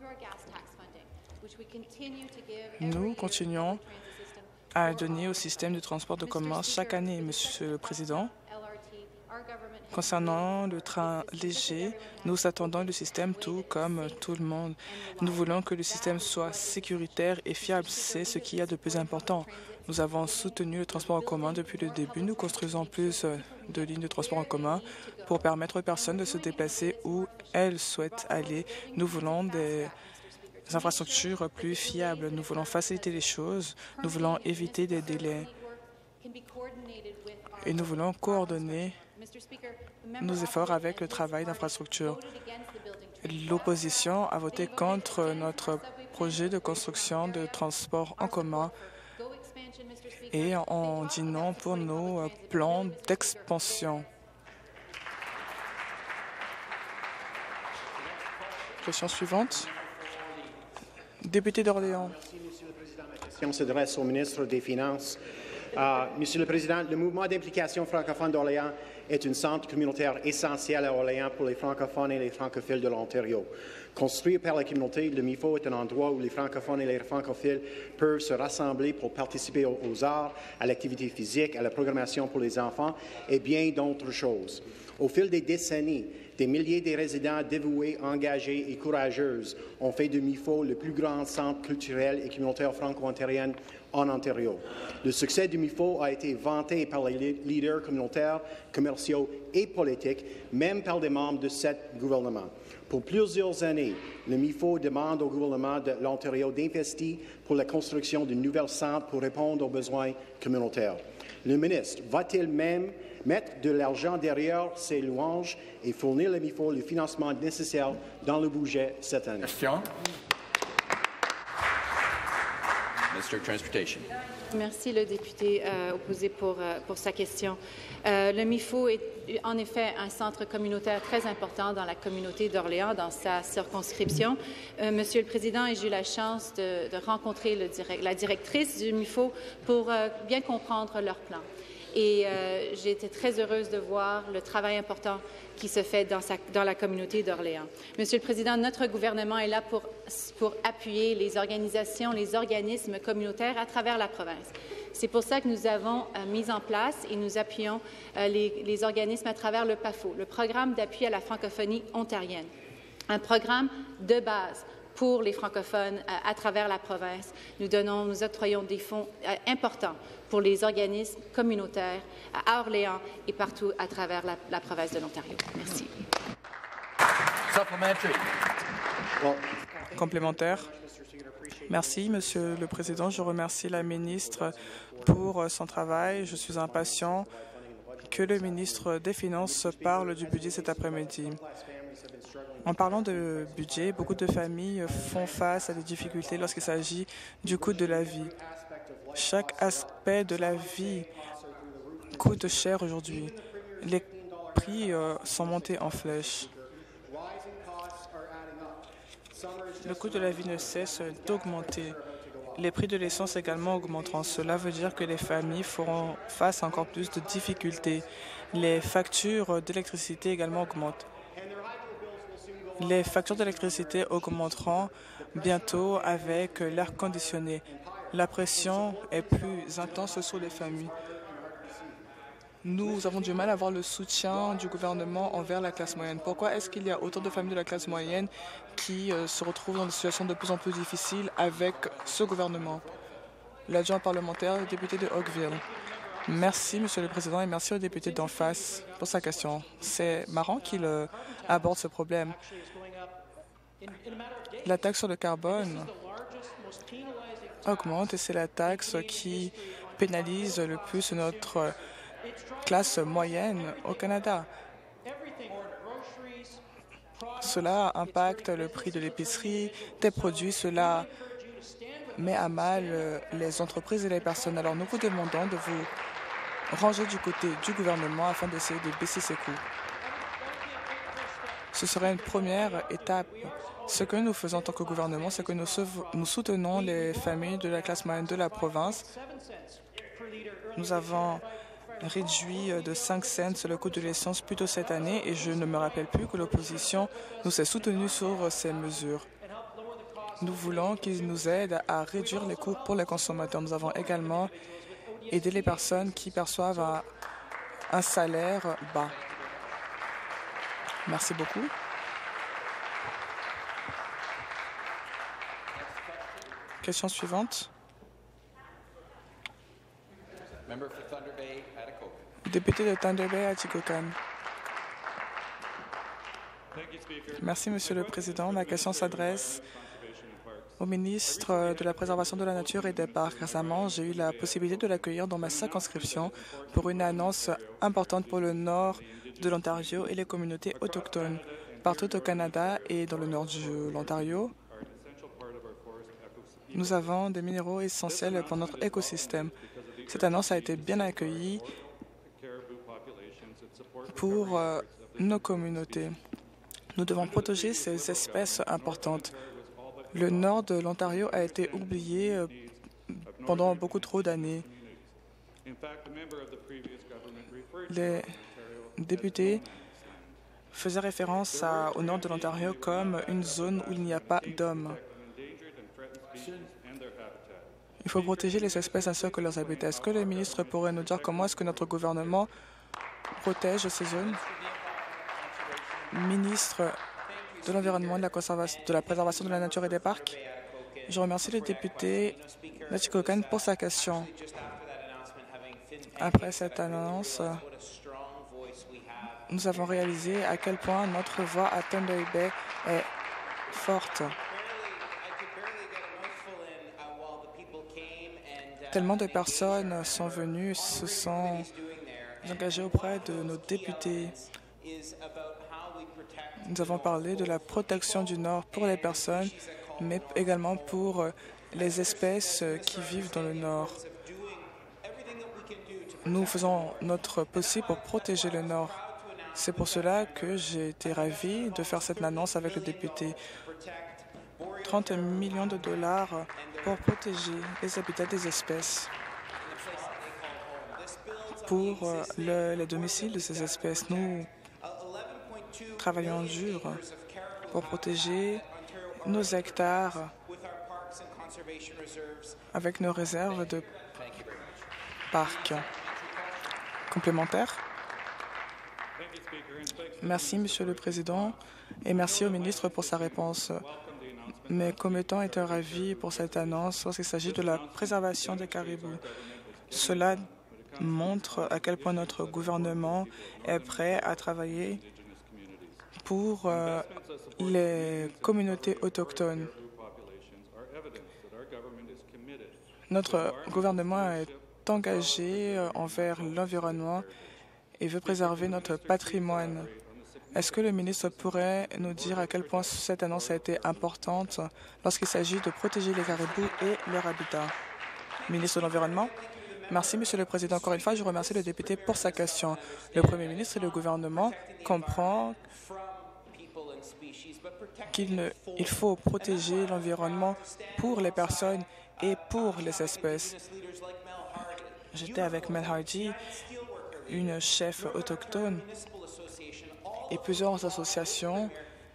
Nous continuons à donner au système de transport de commun chaque année, Monsieur le Président. Concernant le train léger, nous attendons le système tout comme tout le monde. Nous voulons que le système soit sécuritaire et fiable. C'est ce qu'il y a de plus important. Nous avons soutenu le transport en commun depuis le début. Nous construisons plus de lignes de transport en commun pour permettre aux personnes de se déplacer où elles souhaitent aller. Nous voulons des infrastructures plus fiables. Nous voulons faciliter les choses. Nous voulons éviter des délais. Et nous voulons coordonner nos efforts avec le travail d'infrastructure. L'opposition a voté contre notre projet de construction de transport en commun et on dit non pour nos plans d'expansion. Question suivante. Député d'Orléans. La question s'adresse au ministre des Finances. Uh, Monsieur le Président, le mouvement d'implication francophone d'Orléans est un centre communautaire essentiel à Orléans pour les francophones et les francophiles de l'Ontario. Construit par la communauté, le M I F O est un endroit où les francophones et les francophiles peuvent se rassembler pour participer aux, aux arts, à l'activité physique, à la programmation pour les enfants et bien d'autres choses. Au fil des décennies, des milliers de résidents dévoués, engagés et courageux ont fait de M I F O le plus grand centre culturel et communautaire franco-ontarien en Ontario. Le succès du M I F O a été vanté par les leaders communautaires, commerciaux et politiques, même par des membres de ce gouvernement. Pour plusieurs années, le M I F O demande au gouvernement de l'Ontario d'investir pour la construction de nouveaux centres pour répondre aux besoins communautaires. Le ministre va-t-il même mettre de l'argent derrière ces louanges et fournir le M I F O le financement nécessaire dans le budget cette année? Question. Minister of Transportation. Merci le député euh, opposé pour, euh, pour sa question. Euh, le M I F O est en effet un centre communautaire très important dans la communauté d'Orléans, dans sa circonscription. Euh, Monsieur le Président, j'ai eu la chance de, de rencontrer le direct, la directrice du M I F O pour euh, bien comprendre leur plan. Et euh, j'ai été très heureuse de voir le travail important qui se fait dans, sa, dans la communauté d'Orléans. Monsieur le Président, notre gouvernement est là pour, pour appuyer les organisations, les organismes communautaires à travers la province. C'est pour ça que nous avons euh, mis en place et nous appuyons euh, les, les organismes à travers le P A F O, le Programme d'appui à la francophonie ontarienne, un programme de base pour les francophones à, à travers la province. Nous donnons, nous octroyons des fonds euh, importants pour les organismes communautaires à Orléans et partout à travers la, la province de l'Ontario. Merci. Complémentaire. Merci, Monsieur le Président. Je remercie la ministre pour son travail. Je suis impatient que le ministre des Finances parle du budget cet après-midi. En parlant de budget, beaucoup de familles font face à des difficultés lorsqu'il s'agit du coût de la vie. Chaque aspect de la vie coûte cher aujourd'hui. Les prix euh, sont montés en flèche. Le coût de la vie ne cesse d'augmenter. Les prix de l'essence également augmenteront. Cela veut dire que les familles feront face à encore plus de difficultés. Les factures d'électricité également augmentent. Les factures d'électricité augmenteront bientôt avec l'air conditionné. La pression est plus intense sur les familles. nous avons du mal à avoir le soutien du gouvernement envers la classe moyenne. Pourquoi est-ce qu'il y a autant de familles de la classe moyenne qui euh, se retrouvent dans des situations de plus en plus difficiles avec ce gouvernement? L'adjoint parlementaire, le député de Oakville. Merci, Monsieur le Président, et merci au député d'en face pour sa question. C'est marrant qu'il euh, aborde ce problème. La taxe sur le carbone augmente et c'est la taxe qui pénalise le plus notre classe moyenne au Canada. Cela impacte le prix de l'épicerie, des produits, cela met à mal les entreprises et les personnes. Alors nous vous demandons de vous ranger du côté du gouvernement afin d'essayer de baisser ses coûts. Ce serait une première étape. Ce que nous faisons en tant que gouvernement, c'est que nous, nous soutenons les familles de la classe moyenne de la province. Nous avons réduit de cinq cents le coût de l'essence plus tôt cette année et je ne me rappelle plus que l'opposition nous ait soutenus sur ces mesures. Nous voulons qu'ils nous aident à réduire les coûts pour les consommateurs. Nous avons également aidé les personnes qui perçoivent un, un salaire bas. Merci beaucoup. Question suivante. Député de Thunder Bay, Atikokan. Merci, Monsieur le Président. Ma question s'adresse au ministre de la Préservation de la Nature et des Parcs. Récemment, j'ai eu la possibilité de l'accueillir dans ma circonscription pour une annonce importante pour le nord de l'Ontario et les communautés autochtones. Partout au Canada et dans le nord de l'Ontario, nous avons des minéraux essentiels pour notre écosystème. Cette annonce a été bien accueillie pour euh, nos communautés. Nous devons protéger ces espèces importantes. Le nord de l'Ontario a été oublié euh, pendant beaucoup trop d'années. Les députés faisaient référence à, au nord de l'Ontario comme une zone où il n'y a pas d'hommes. Il faut protéger les espèces ainsi que leurs habitats. Est-ce que le ministre pourrait nous dire comment est-ce que notre gouvernement protège ces zones? Ministre de l'Environnement, de la conservation, de la préservation de la nature et des parcs. Je remercie le député Atikokan pour sa question. Après cette annonce, nous avons réalisé à quel point notre voix à Thunder Bay est forte. Tellement de personnes sont venues, se sont engagées auprès de nos députés. Nous avons parlé de la protection du Nord pour les personnes, mais également pour les espèces qui vivent dans le Nord. Nous faisons notre possible pour protéger le Nord. C'est pour cela que j'ai été ravi de faire cette annonce avec le député. trente millions de dollars pour protéger les habitats des espèces, pour le, les domiciles de ces espèces. Nous travaillons dur pour protéger nos hectares avec nos réserves de parcs. Complémentaire. Merci, Monsieur le Président, et merci au ministre pour sa réponse. Mes commettants étaient ravis pour cette annonce lorsqu'il s'agit de la préservation des caribous. Cela montre à quel point notre gouvernement est prêt à travailler pour euh, les communautés autochtones. Notre gouvernement est engagé envers l'environnement et veut préserver notre patrimoine. Est-ce que le ministre pourrait nous dire à quel point cette annonce a été importante lorsqu'il s'agit de protéger les caribous et leur habitat? Ministre de l'Environnement. Merci, Monsieur le Président. Encore une fois, je remercie le député pour sa question. Le Premier ministre et le gouvernement comprennent qu'il il faut protéger l'environnement pour les personnes et pour les espèces. J'étais avec Mel Hardy, une chef autochtone, et plusieurs associations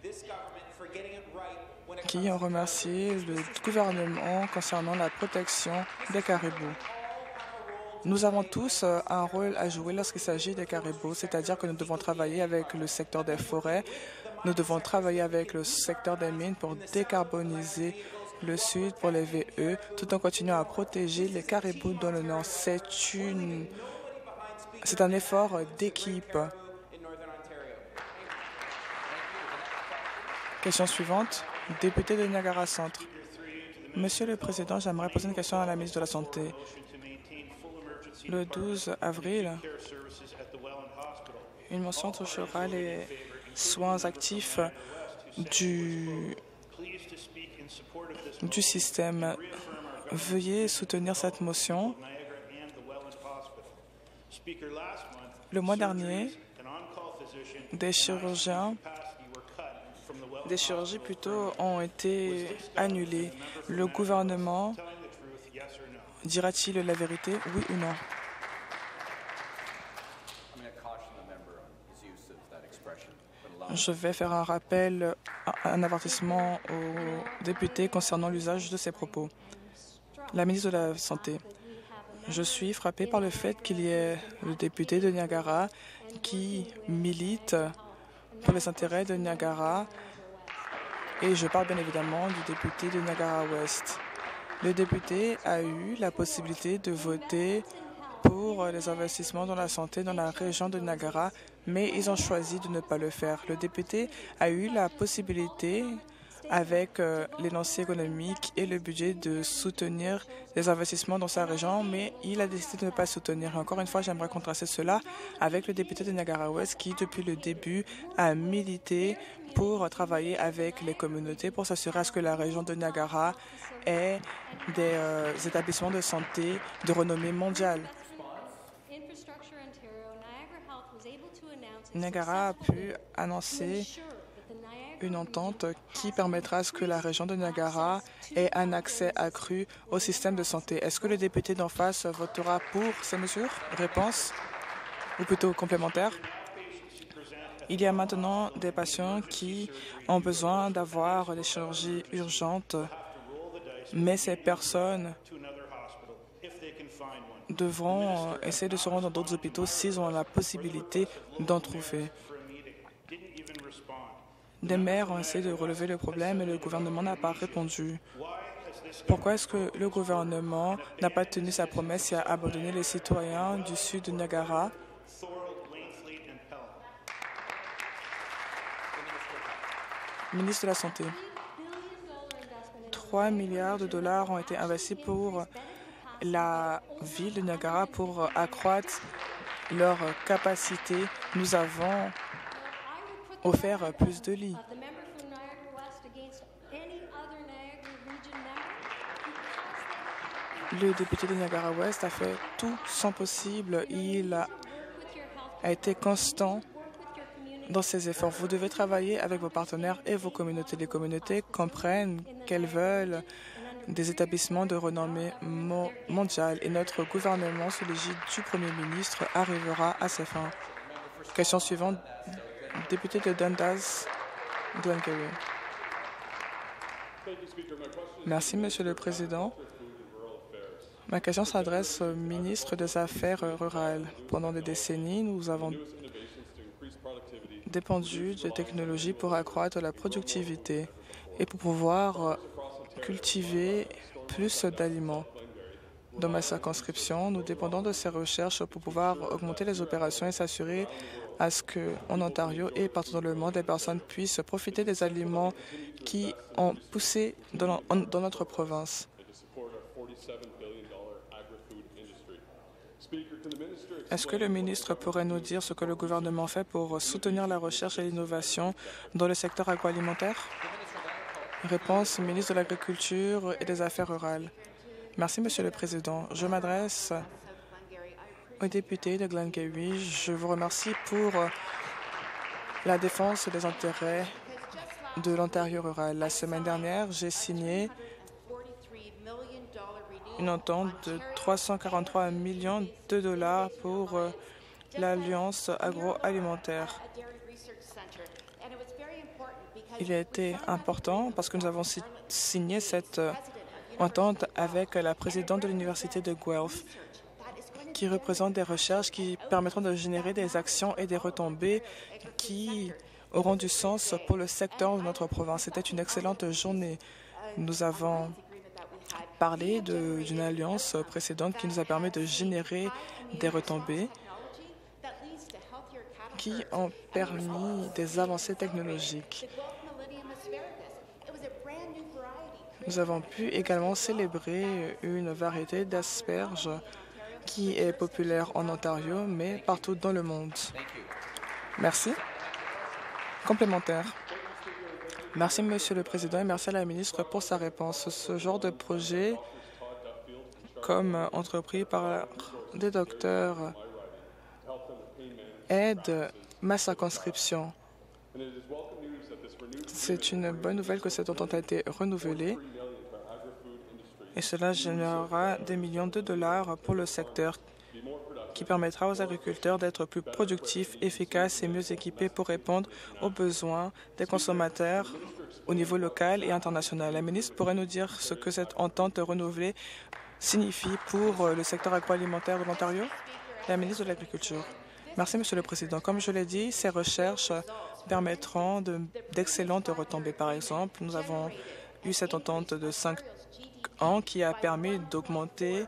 qui ont remercié le gouvernement concernant la protection des caribous. Nous avons tous un rôle à jouer lorsqu'il s'agit des caribous, c'est-à-dire que nous devons travailler avec le secteur des forêts, nous devons travailler avec le secteur des mines pour décarboniser le Sud pour les V E, tout en continuant à protéger les caribous dans le Nord. C'est une, c'est un effort d'équipe. Question suivante, député de Niagara Centre. Monsieur le Président, j'aimerais poser une question à la ministre de la Santé. Le douze avril, une mention touchera les soins actifs du, du système. Veuillez soutenir cette motion. Le mois dernier, des chirurgiens, des chirurgies plutôt ont été annulées. Le gouvernement dira-t-il la vérité, oui ou non? Je vais faire un rappel, un avertissement aux députés concernant l'usage de ces propos. La ministre de la Santé, je suis frappée par le fait qu'il y ait le député de Niagara qui milite pour les intérêts de Niagara et je parle bien évidemment du député de Niagara-Ouest. Le député a eu la possibilité de voter pour les investissements dans la santé dans la région de Niagara, mais ils ont choisi de ne pas le faire. Le député a eu la possibilité, avec euh, l'énoncé économique et le budget, de soutenir les investissements dans sa région, mais il a décidé de ne pas soutenir. Et encore une fois, j'aimerais contraster cela avec le député de Niagara-Ouest qui, depuis le début, a milité pour travailler avec les communautés pour s'assurer à ce que la région de Niagara ait des euh, établissements de santé de renommée mondiale. Niagara a pu annoncer une entente qui permettra à ce que la région de Niagara ait un accès accru au système de santé. Est-ce que le député d'en face votera pour ces mesures? Réponse, ou plutôt complémentaire. Il y a maintenant des patients qui ont besoin d'avoir des chirurgies urgentes, mais ces personnes devront essayer de se rendre dans d'autres hôpitaux s'ils ont la possibilité d'en trouver. Des maires ont essayé de relever le problème et le gouvernement n'a pas répondu. Pourquoi est-ce que le gouvernement n'a pas tenu sa promesse et a abandonné les citoyens du sud de Niagara? Ministre de la Santé. trois milliards de dollars ont été investis pour la ville de Niagara pour accroître leur capacité. Nous avons offert plus de lits. Le député de Niagara-Ouest a fait tout son possible. Il a, a été constant dans ses efforts. Vous devez travailler avec vos partenaires et vos communautés. Les communautés comprennent qu'elles veulent des établissements de renommée mo mondiale et notre gouvernement, sous l'égide du Premier ministre, arrivera à ses fins. Question suivante, député de Dundas, Glengarry. Merci, Monsieur le Président. Ma question s'adresse au ministre des Affaires rurales. Pendant des décennies, nous avons dépendu de technologies pour accroître la productivité et pour pouvoir cultiver plus d'aliments. Dans ma circonscription, nous dépendons de ces recherches pour pouvoir augmenter les opérations et s'assurer à ce qu'en Ontario et partout dans le monde, les personnes puissent profiter des aliments qui ont poussé dans, dans notre province. Est-ce que le ministre pourrait nous dire ce que le gouvernement fait pour soutenir la recherche et l'innovation dans le secteur agroalimentaire? Réponse, ministre de l'Agriculture et des Affaires rurales. Merci, Monsieur le Président. Je m'adresse aux députés de Glengarry. Je vous remercie pour la défense des intérêts de l'Ontario rural. La semaine dernière, j'ai signé une entente de trois cent quarante-trois millions de dollars pour l'Alliance agroalimentaire. Il a été important parce que nous avons signé cette entente avec la présidente de l'Université de Guelph. qui représentent des recherches qui permettront de générer des actions et des retombées qui auront du sens pour le secteur de notre province. C'était une excellente journée. Nous avons parlé d'une alliance précédente qui nous a permis de générer des retombées qui ont permis des avancées technologiques. Nous avons pu également célébrer une variété d'asperges qui est populaire en Ontario, mais partout dans le monde. Merci. Complémentaire. Merci, Monsieur le Président, et merci à la ministre pour sa réponse. Ce genre de projet, comme entrepris par des docteurs, aide ma circonscription. C'est une bonne nouvelle que cette entente a été renouvelée et cela générera des millions de dollars pour le secteur qui permettra aux agriculteurs d'être plus productifs, efficaces et mieux équipés pour répondre aux besoins des consommateurs au niveau local et international. La ministre pourrait nous dire ce que cette entente renouvelée signifie pour le secteur agroalimentaire de l'Ontario? La ministre de l'Agriculture. Merci, Monsieur le Président. Comme je l'ai dit, ces recherches permettront d'excellentes retombées. Par exemple, nous avons eu cette entente de cinq ans qui a permis d'augmenter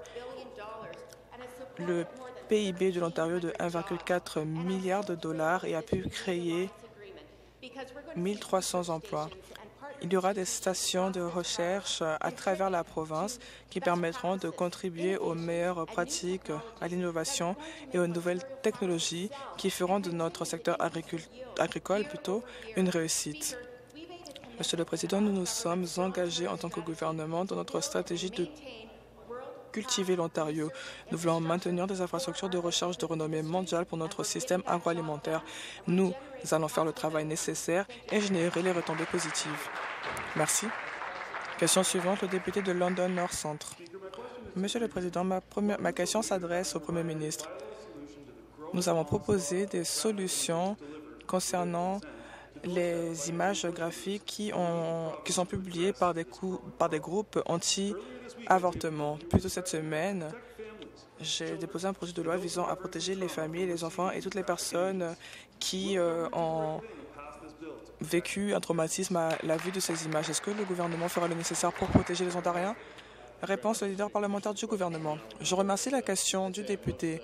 le P I B de l'Ontario de un virgule quatre milliard de dollars et a pu créer mille trois cents emplois. Il y aura des stations de recherche à travers la province qui permettront de contribuer aux meilleures pratiques, à l'innovation et aux nouvelles technologies qui feront de notre secteur agricole plutôt une réussite. Monsieur le Président, nous nous sommes engagés en tant que gouvernement dans notre stratégie de cultiver l'Ontario. Nous voulons maintenir des infrastructures de recherche de renommée mondiale pour notre système agroalimentaire. Nous allons faire le travail nécessaire et générer les retombées positives. Merci. Question suivante, le député de London North Centre. Monsieur le Président, ma, première, ma question s'adresse au Premier ministre. Nous avons proposé des solutions concernant les images graphiques qui, ont, qui sont publiées par des, coups, par des groupes anti-avortement. Plus tôt cette semaine, j'ai déposé un projet de loi visant à protéger les familles, les enfants et toutes les personnes qui euh, ont vécu un traumatisme à la vue de ces images. Est-ce que le gouvernement fera le nécessaire pour protéger les Ontariens? Réponse, le leader parlementaire du gouvernement. Je remercie la question du député.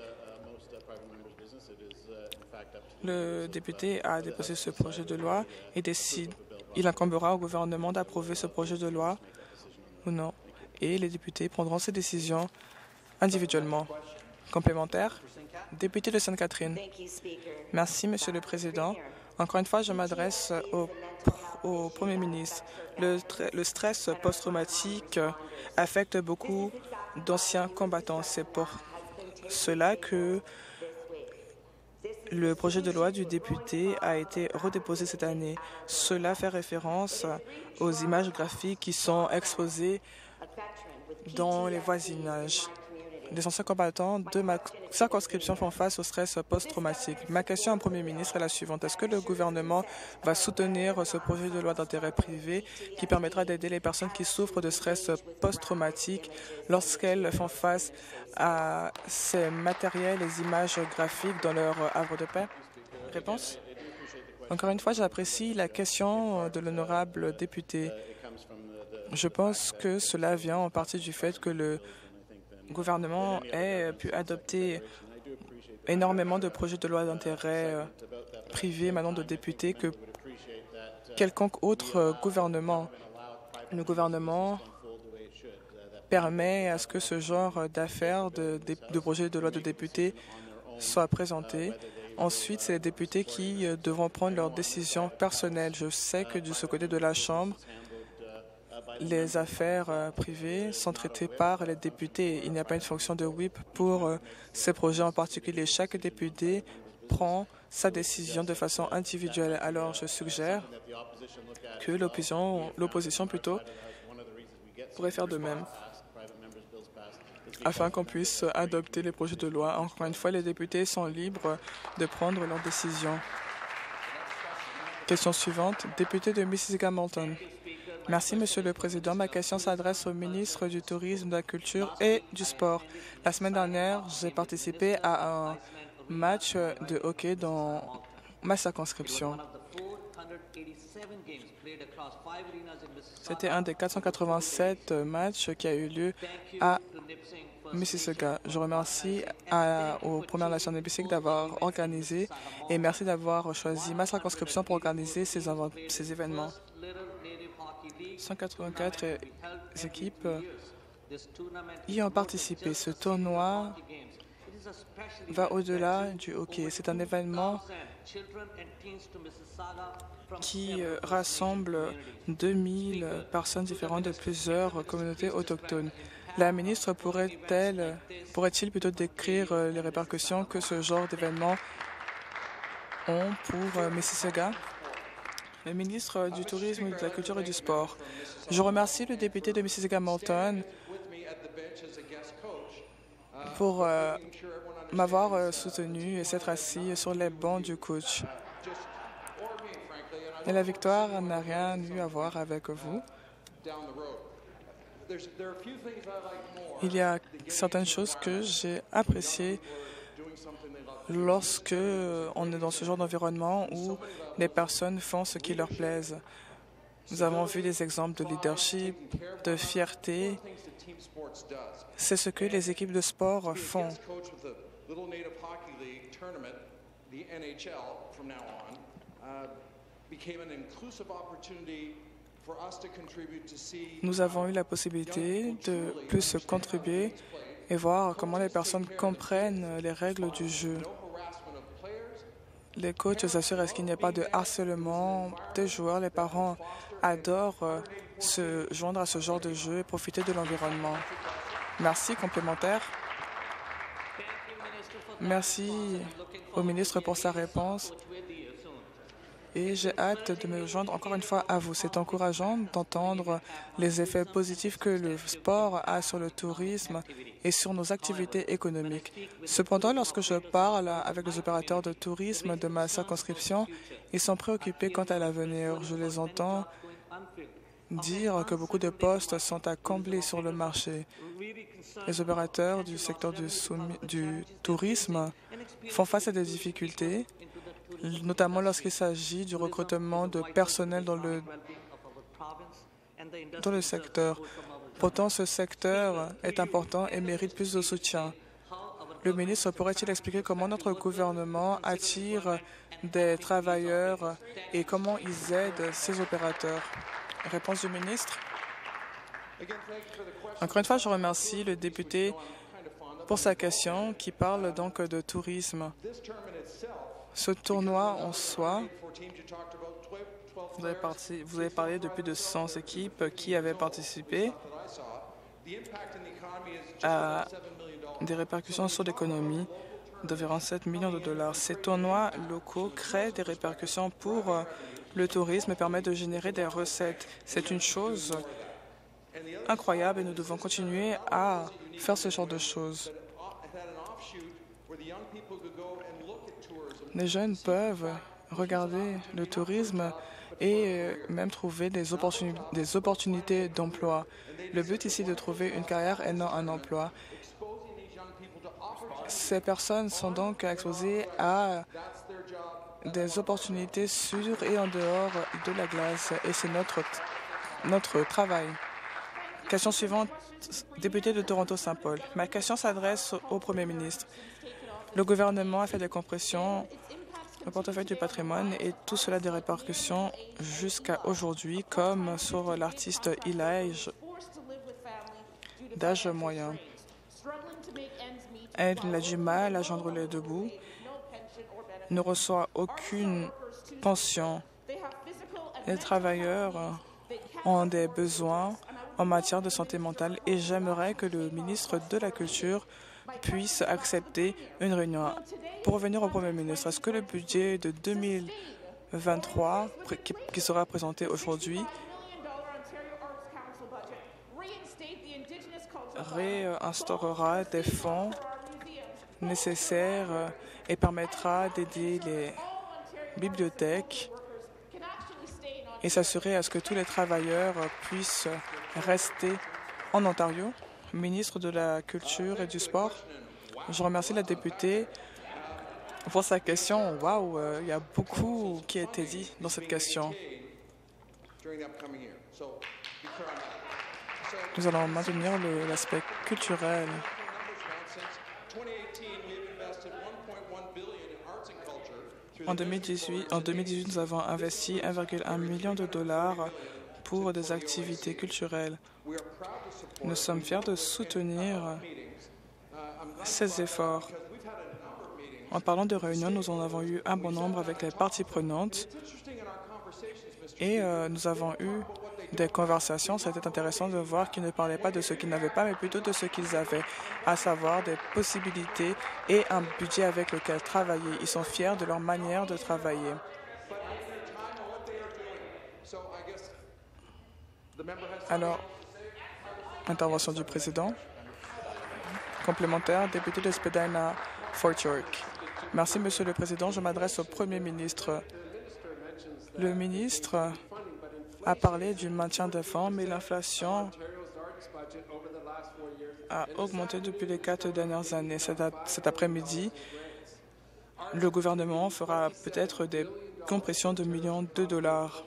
Le député a déposé ce projet de loi et décide, il incombera au gouvernement d'approuver ce projet de loi ou non. Et les députés prendront ces décisions individuellement. Complémentaire, député de Sainte-Catherine. Merci, Monsieur le Président. Encore une fois, je m'adresse au, au Premier ministre. Le, le stress post-traumatique affecte beaucoup d'anciens combattants. C'est pour cela que le projet de loi du député a été redéposé cette année. Cela fait référence aux images graphiques qui sont exposées dans les voisinages. Les anciens combattants de ma circonscription font face au stress post-traumatique. Ma question au Premier ministre est la suivante. Est-ce que le gouvernement va soutenir ce projet de loi d'intérêt privé qui permettra d'aider les personnes qui souffrent de stress post-traumatique lorsqu'elles font face à ces matériels, les images graphiques dans leur havre de paix? Réponse? Encore une fois, j'apprécie la question de l'honorable député. Je pense que cela vient en partie du fait que le gouvernement ait pu adopter énormément de projets de loi d'intérêt privé maintenant de députés que quelconque autre gouvernement. Le gouvernement permet à ce que ce genre d'affaires, de, de, de projets de loi de députés soient présentés. Ensuite, c'est les députés qui devront prendre leurs décisions personnelles. Je sais que de ce côté de la Chambre, les affaires euh, privées sont traitées par les députés. Il n'y a pas une fonction de whip pour euh, ces projets en particulier. Chaque député prend sa décision de façon individuelle. Alors, je suggère que l'opposition, l'opposition plutôt, pourrait faire de même, afin qu'on puisse adopter les projets de loi. Encore une fois, les députés sont libres de prendre leurs décisions. Question suivante, député de Mississauga-Malton. Merci, Monsieur le Président. Ma question s'adresse au ministre du Tourisme, de la Culture et du Sport. La semaine dernière, j'ai participé à un match de hockey dans ma circonscription. C'était un des quatre cent quatre-vingt-sept matchs qui a eu lieu à Mississauga. Je remercie à, aux Premières Nations de Nipissing d'avoir organisé et merci d'avoir choisi ma circonscription pour organiser ces, ces événements. cent quatre-vingt-quatre équipes y ont participé. Ce tournoi va au-delà du hockey. C'est un événement qui rassemble deux mille personnes différentes de plusieurs communautés autochtones. La ministre pourrait-elle, pourrait-il plutôt décrire les répercussions que ce genre d'événements ont pour Mississauga? Le ministre du Tourisme, de la Culture et du Sport. Je remercie le député de Mississauga-Malton pour euh, m'avoir euh, soutenu et s'être assis sur les bancs du coach. Et la victoire n'a rien eu à voir avec vous. Il y a certaines choses que j'ai appréciées lorsque on est dans ce genre d'environnement où les personnes font ce qui leur plaise. Nous avons vu des exemples de leadership, de fierté. C'est ce que les équipes de sport font. Nous avons eu la possibilité de plus contribuer et voir comment les personnes comprennent les règles du jeu. Les coachs s'assurent à ce qu'il n'y ait pas de harcèlement des joueurs. Les parents adorent se joindre à ce genre de jeu et profiter de l'environnement. Merci. Complémentaire. Merci au ministre pour sa réponse. Et j'ai hâte de me joindre encore une fois à vous. C'est encourageant d'entendre les effets positifs que le sport a sur le tourisme et sur nos activités économiques. Cependant, lorsque je parle avec les opérateurs de tourisme de ma circonscription, ils sont préoccupés quant à l'avenir. Je les entends dire que beaucoup de postes sont à combler sur le marché. Les opérateurs du secteur du, du tourisme font face à des difficultés, notamment lorsqu'il s'agit du recrutement de personnel dans le, dans le secteur. Pourtant, ce secteur est important et mérite plus de soutien. Le ministre pourrait-il expliquer comment notre gouvernement attire des travailleurs et comment ils aident ces opérateurs? Réponse du ministre. Encore une fois, je remercie le député pour sa question qui parle donc de tourisme. Ce tournoi en soi, vous avez, parti, vous avez parlé de plus de cent équipes qui avaient participé à des répercussions sur l'économie d'environ sept millions de dollars. Ces tournois locaux créent des répercussions pour le tourisme et permettent de générer des recettes. C'est une chose incroyable et nous devons continuer à faire ce genre de choses. Les jeunes peuvent regarder le tourisme et même trouver des, opportuni des opportunités d'emploi. Le but ici est de trouver une carrière et non un emploi. Ces personnes sont donc exposées à des opportunités sur et en dehors de la glace et c'est notre, notre travail. Question suivante, député de Toronto-Saint-Paul. Ma question s'adresse au Premier ministre. Le gouvernement a fait des compressions au portefeuille du patrimoine et tout cela a des répercussions jusqu'à aujourd'hui, comme sur l'artiste Elijah d'âge moyen. Elle a du mal à joindre les deux bouts, ne reçoit aucune pension. Les travailleurs ont des besoins en matière de santé mentale et j'aimerais que le ministre de la Culture puisse accepter une réunion. Pour revenir au Premier ministre, est-ce que le budget de deux mille vingt-trois, qui sera présenté aujourd'hui, réinstaurera des fonds nécessaires et permettra d'aider les bibliothèques et s'assurer à ce que tous les travailleurs puissent rester en Ontario. Ministre de la Culture et du Sport, je remercie la députée pour sa question. Waouh, euh, il y a beaucoup qui a été dit dans cette question. Nous allons maintenir l'aspect culturel. En deux mille dix-huit, en deux mille dix-huit, nous avons investi un virgule un million de dollars pour des activités culturelles. Nous sommes fiers de soutenir ces efforts. En parlant de réunions, nous en avons eu un bon nombre avec les parties prenantes et euh, nous avons eu des conversations. C'était intéressant de voir qu'ils ne parlaient pas de ce qu'ils n'avaient pas, mais plutôt de ce qu'ils avaient, à savoir des possibilités et un budget avec lequel travailler. Ils sont fiers de leur manière de travailler. Alors, intervention du président. Complémentaire, député de Spadina, Fort York. Merci, Monsieur le Président. Je m'adresse au Premier ministre. Le ministre a parlé du maintien des fonds, mais l'inflation a augmenté depuis les quatre dernières années. Cet, cet après-midi, le gouvernement fera peut-être des compressions de millions de dollars.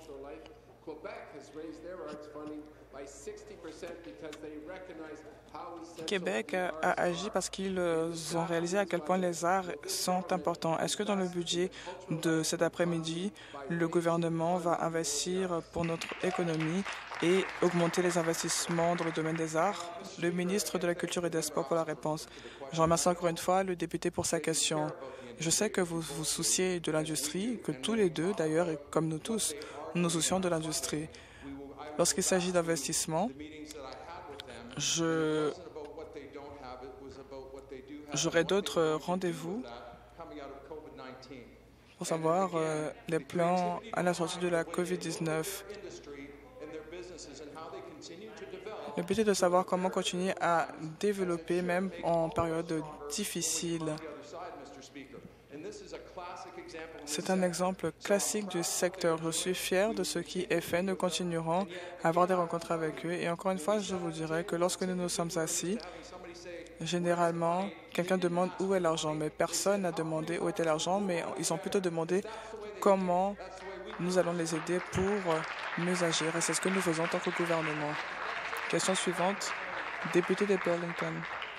Québec a agi parce qu'ils ont réalisé à quel point les arts sont importants. Est-ce que dans le budget de cet après-midi, le gouvernement va investir pour notre économie et augmenter les investissements dans le domaine des arts? Le ministre de la Culture et des Sports pour la réponse. Je remercie encore une fois le député pour sa question. Je sais que vous vous souciez de l'industrie, que tous les deux, d'ailleurs, et comme nous tous, nous nous soucions de l'industrie. Lorsqu'il s'agit d'investissement, je J'aurai d'autres rendez-vous pour savoir euh, les plans à la sortie de la COVID dix-neuf. Le but est de savoir comment continuer à développer même en période difficile. C'est un exemple classique du secteur. Je suis fier de ce qui est fait. Nous continuerons à avoir des rencontres avec eux. Et encore une fois, je vous dirais que lorsque nous nous sommes assis, généralement, quelqu'un demande où est l'argent, mais personne n'a demandé où était l'argent, mais ils ont plutôt demandé comment nous allons les aider pour mieux agir. Et c'est ce que nous faisons en tant que gouvernement. Question suivante, député de Burlington.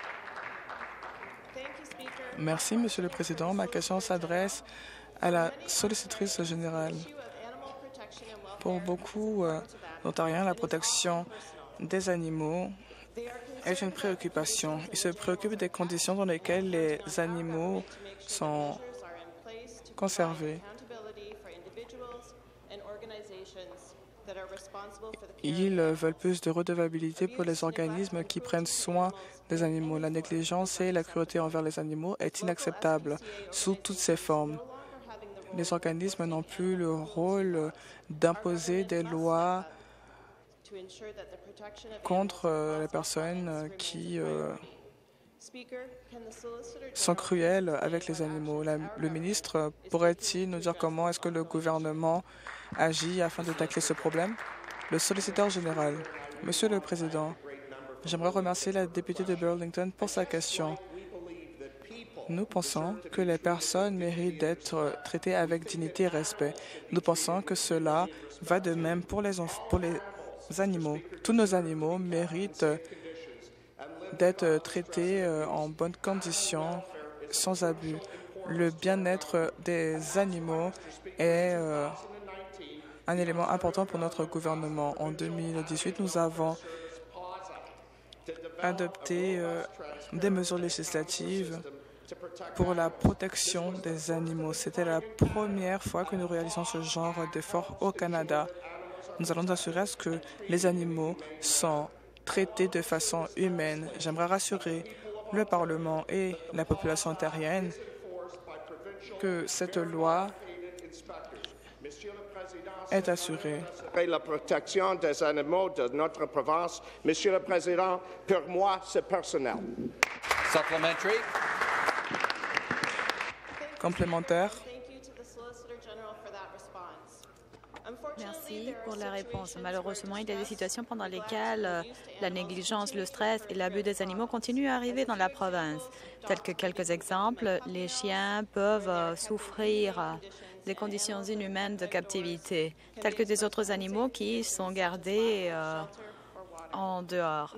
Merci, Monsieur le Président. Ma question s'adresse à la sollicitrice générale. Pour beaucoup euh, d'Ontariens, la protection des animaux est une préoccupation. Ils se préoccupent des conditions dans lesquelles les animaux sont conservés. Ils veulent plus de redevabilité pour les organismes qui prennent soin des animaux. La négligence et la cruauté envers les animaux est inacceptable sous toutes ses formes. Les organismes n'ont plus le rôle d'imposer des lois contre les personnes qui euh, sont cruelles avec les animaux. La, le ministre pourrait-il nous dire comment est-ce que le gouvernement agit afin de tacler ce problème? Le solliciteur général. Monsieur le Président, j'aimerais remercier la députée de Burlington pour sa question. Nous pensons que les personnes méritent d'être traitées avec dignité et respect. Nous pensons que cela va de même pour les, pour les animaux. Tous nos animaux méritent d'être traités en bonnes conditions, sans abus. Le bien-être des animaux est euh, un élément important pour notre gouvernement. En deux mille dix-huit, nous avons adopté euh, des mesures législatives pour la protection des animaux. C'était la première fois que nous réalisons ce genre d'effort au Canada. Nous allons nous assurer à ce que les animaux sont traités de façon humaine. J'aimerais rassurer le Parlement et la population ontarienne que cette loi est assurée. La protection des animaux de notre province, Monsieur le Président, pour moi, c'est personnel. Supplementary. Complémentaire. Merci pour la réponse. Malheureusement, il y a des situations pendant lesquelles euh, la négligence, le stress et l'abus des animaux continuent à arriver dans la province. Tels que quelques exemples, les chiens peuvent euh, souffrir euh, des conditions inhumaines de captivité, tels que des autres animaux qui sont gardés euh, en dehors.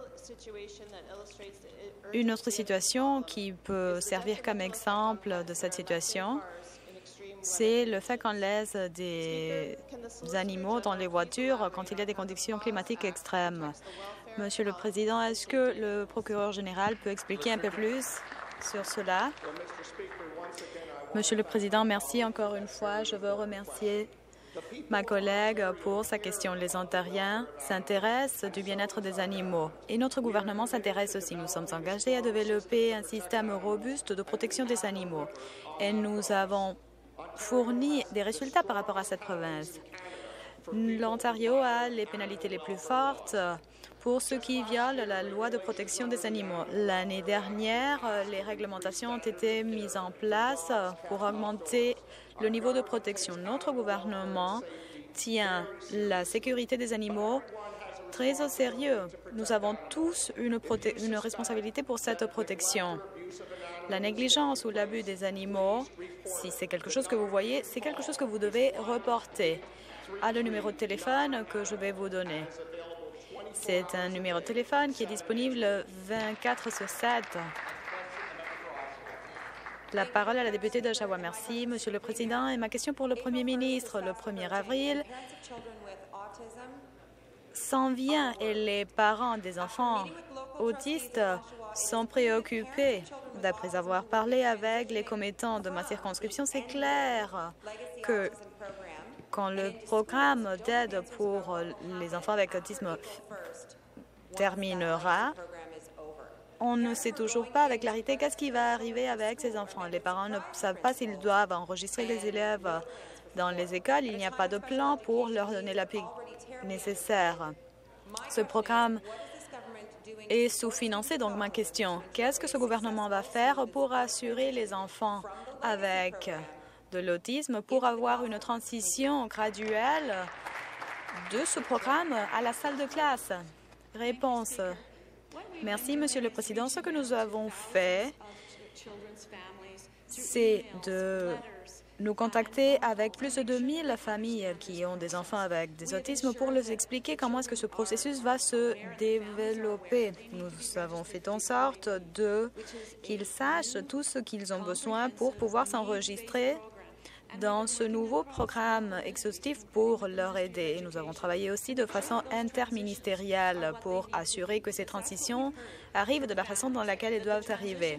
Une autre situation qui peut servir comme exemple de cette situation, c'est le fait qu'on laisse des animaux dans les voitures quand il y a des conditions climatiques extrêmes. Monsieur le Président, est-ce que le procureur général peut expliquer un peu plus sur cela? Monsieur le Président, merci encore une fois. Je veux remercier ma collègue pour sa question. Les Ontariens s'intéressent du bien-être des animaux et notre gouvernement s'intéresse aussi. Nous sommes engagés à développer un système robuste de protection des animaux et nous avons fourni des résultats par rapport à cette province. L'Ontario a les pénalités les plus fortes pour ceux qui violent la loi de protection des animaux. L'année dernière, les réglementations ont été mises en place pour augmenter le niveau de protection. Notre gouvernement tient la sécurité des animaux très au sérieux. Nous avons tous une, une responsabilité pour cette protection. La négligence ou l'abus des animaux, si c'est quelque chose que vous voyez, c'est quelque chose que vous devez reporter à le numéro de téléphone que je vais vous donner. C'est un numéro de téléphone qui est disponible vingt-quatre sur sept. La parole à la députée d'Oshawa. Merci, Monsieur le Président. Et ma question pour le Premier ministre. Le premier avril s'en vient et les parents des enfants autistes sont préoccupés. D'après avoir parlé avec les commettants de ma circonscription, c'est clair que quand le programme d'aide pour les enfants avec autisme terminera, on ne sait toujours pas avec clarité qu'est-ce qui va arriver avec ces enfants. Les parents ne savent pas s'ils doivent enregistrer les élèves dans les écoles. Il n'y a pas de plan pour leur donner l'appui nécessaire. Ce programme est sous-financé. Donc, ma question, qu'est-ce que ce gouvernement va faire pour assurer les enfants avec de l'autisme pour avoir une transition graduelle de ce programme à la salle de classe? Réponse. Merci, Monsieur le Président. Ce que nous avons fait, c'est de nous contacter avec plus de mille familles qui ont des enfants avec des autismes pour leur expliquer comment est-ce que ce processus va se développer. Nous avons fait en sorte de qu'ils sachent tout ce qu'ils ont besoin pour pouvoir s'enregistrer dans ce nouveau programme exhaustif pour leur aider. Et nous avons travaillé aussi de façon interministérielle pour assurer que ces transitions arrivent de la façon dans laquelle elles doivent arriver.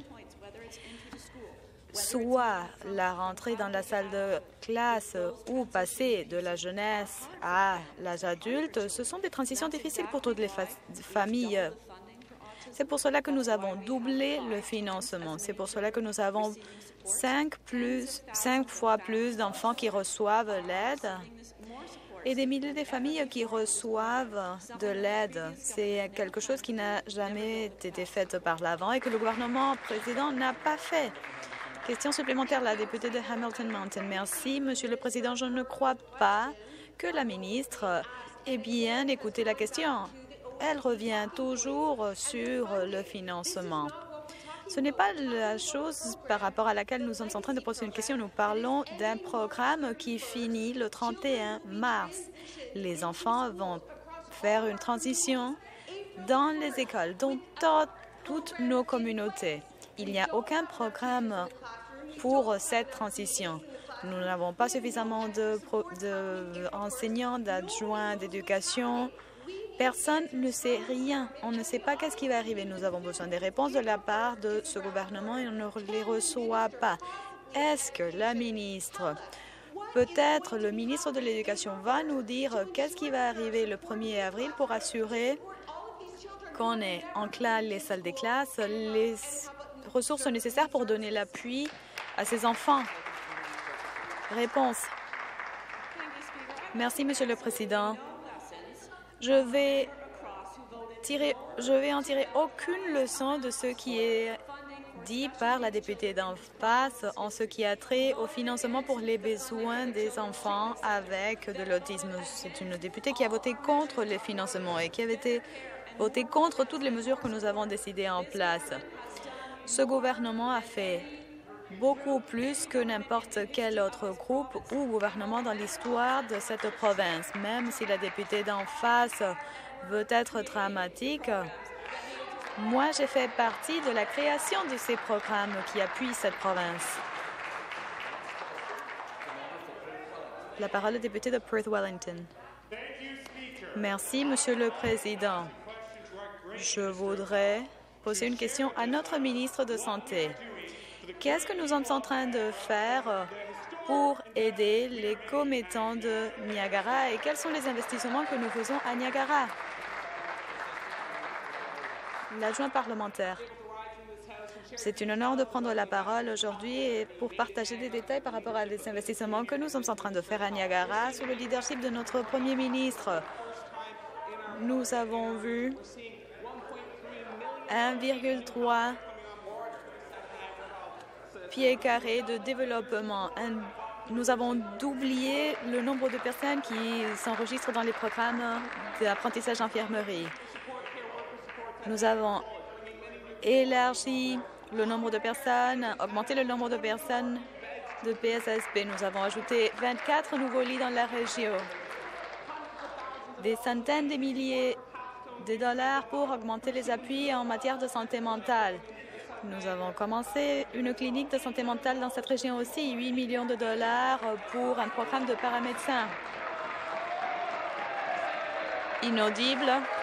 Soit la rentrée dans la salle de classe ou passer de la jeunesse à l'âge adulte, ce sont des transitions difficiles pour toutes les fa familles. C'est pour cela que nous avons doublé le financement. C'est pour cela que nous avons cinq, plus, cinq fois plus d'enfants qui reçoivent l'aide et des milliers de familles qui reçoivent de l'aide. C'est quelque chose qui n'a jamais été fait par l'avant et que le gouvernement précédent n'a pas fait. Question supplémentaire, la députée de Hamilton Mountain. Merci, Monsieur le Président. Je ne crois pas que la ministre ait bien écouté la question. Elle revient toujours sur le financement. Ce n'est pas la chose par rapport à laquelle nous sommes en train de poser une question. Nous parlons d'un programme qui finit le trente et un mars. Les enfants vont faire une transition dans les écoles, dans toutes nos communautés. Il n'y a aucun programme pour cette transition. Nous n'avons pas suffisamment d'enseignants, de, d'adjoints d'éducation. Personne ne sait rien. On ne sait pas qu'est-ce qui va arriver. Nous avons besoin des réponses de la part de ce gouvernement et on ne les reçoit pas. Est-ce que la ministre, peut-être le ministre de l'Éducation, va nous dire qu'est-ce qui va arriver le premier avril pour assurer qu'on ait en classe les salles des classes, les ressources nécessaires pour donner l'appui à ces enfants? Réponse. Merci, Monsieur le Président. Je vais, tirer, je vais en tirer aucune leçon de ce qui est dit par la députée d'en face en ce qui a trait au financement pour les besoins des enfants avec de l'autisme. C'est une députée qui a voté contre les financements et qui avait été votée contre toutes les mesures que nous avons décidées en place. Ce gouvernement a fait beaucoup plus que n'importe quel autre groupe ou gouvernement dans l'histoire de cette province. Même si la députée d'en face veut être dramatique, moi, j'ai fait partie de la création de ces programmes qui appuient cette province. La parole est au député de Perth-Wellington. Merci, Monsieur le Président. Je voudrais poser une question à notre ministre de Santé. Qu'est-ce que nous sommes en train de faire pour aider les commettants de Niagara et quels sont les investissements que nous faisons à Niagara? L'adjoint parlementaire. C'est un honneur de prendre la parole aujourd'hui et pour partager des détails par rapport à les investissements que nous sommes en train de faire à Niagara sous le leadership de notre Premier ministre. Nous avons vu un virgule trois pieds carrés de développement. Un, nous avons doublé le nombre de personnes qui s'enregistrent dans les programmes d'apprentissage infirmerie. Nous avons élargi le nombre de personnes, augmenté le nombre de personnes de P S S B. Nous avons ajouté vingt-quatre nouveaux lits dans la région. Des centaines de milliers de dollars pour augmenter les appuis en matière de santé mentale. Nous avons commencé une clinique de santé mentale dans cette région aussi, huit millions de dollars pour un programme de paramédecins. Inaudible.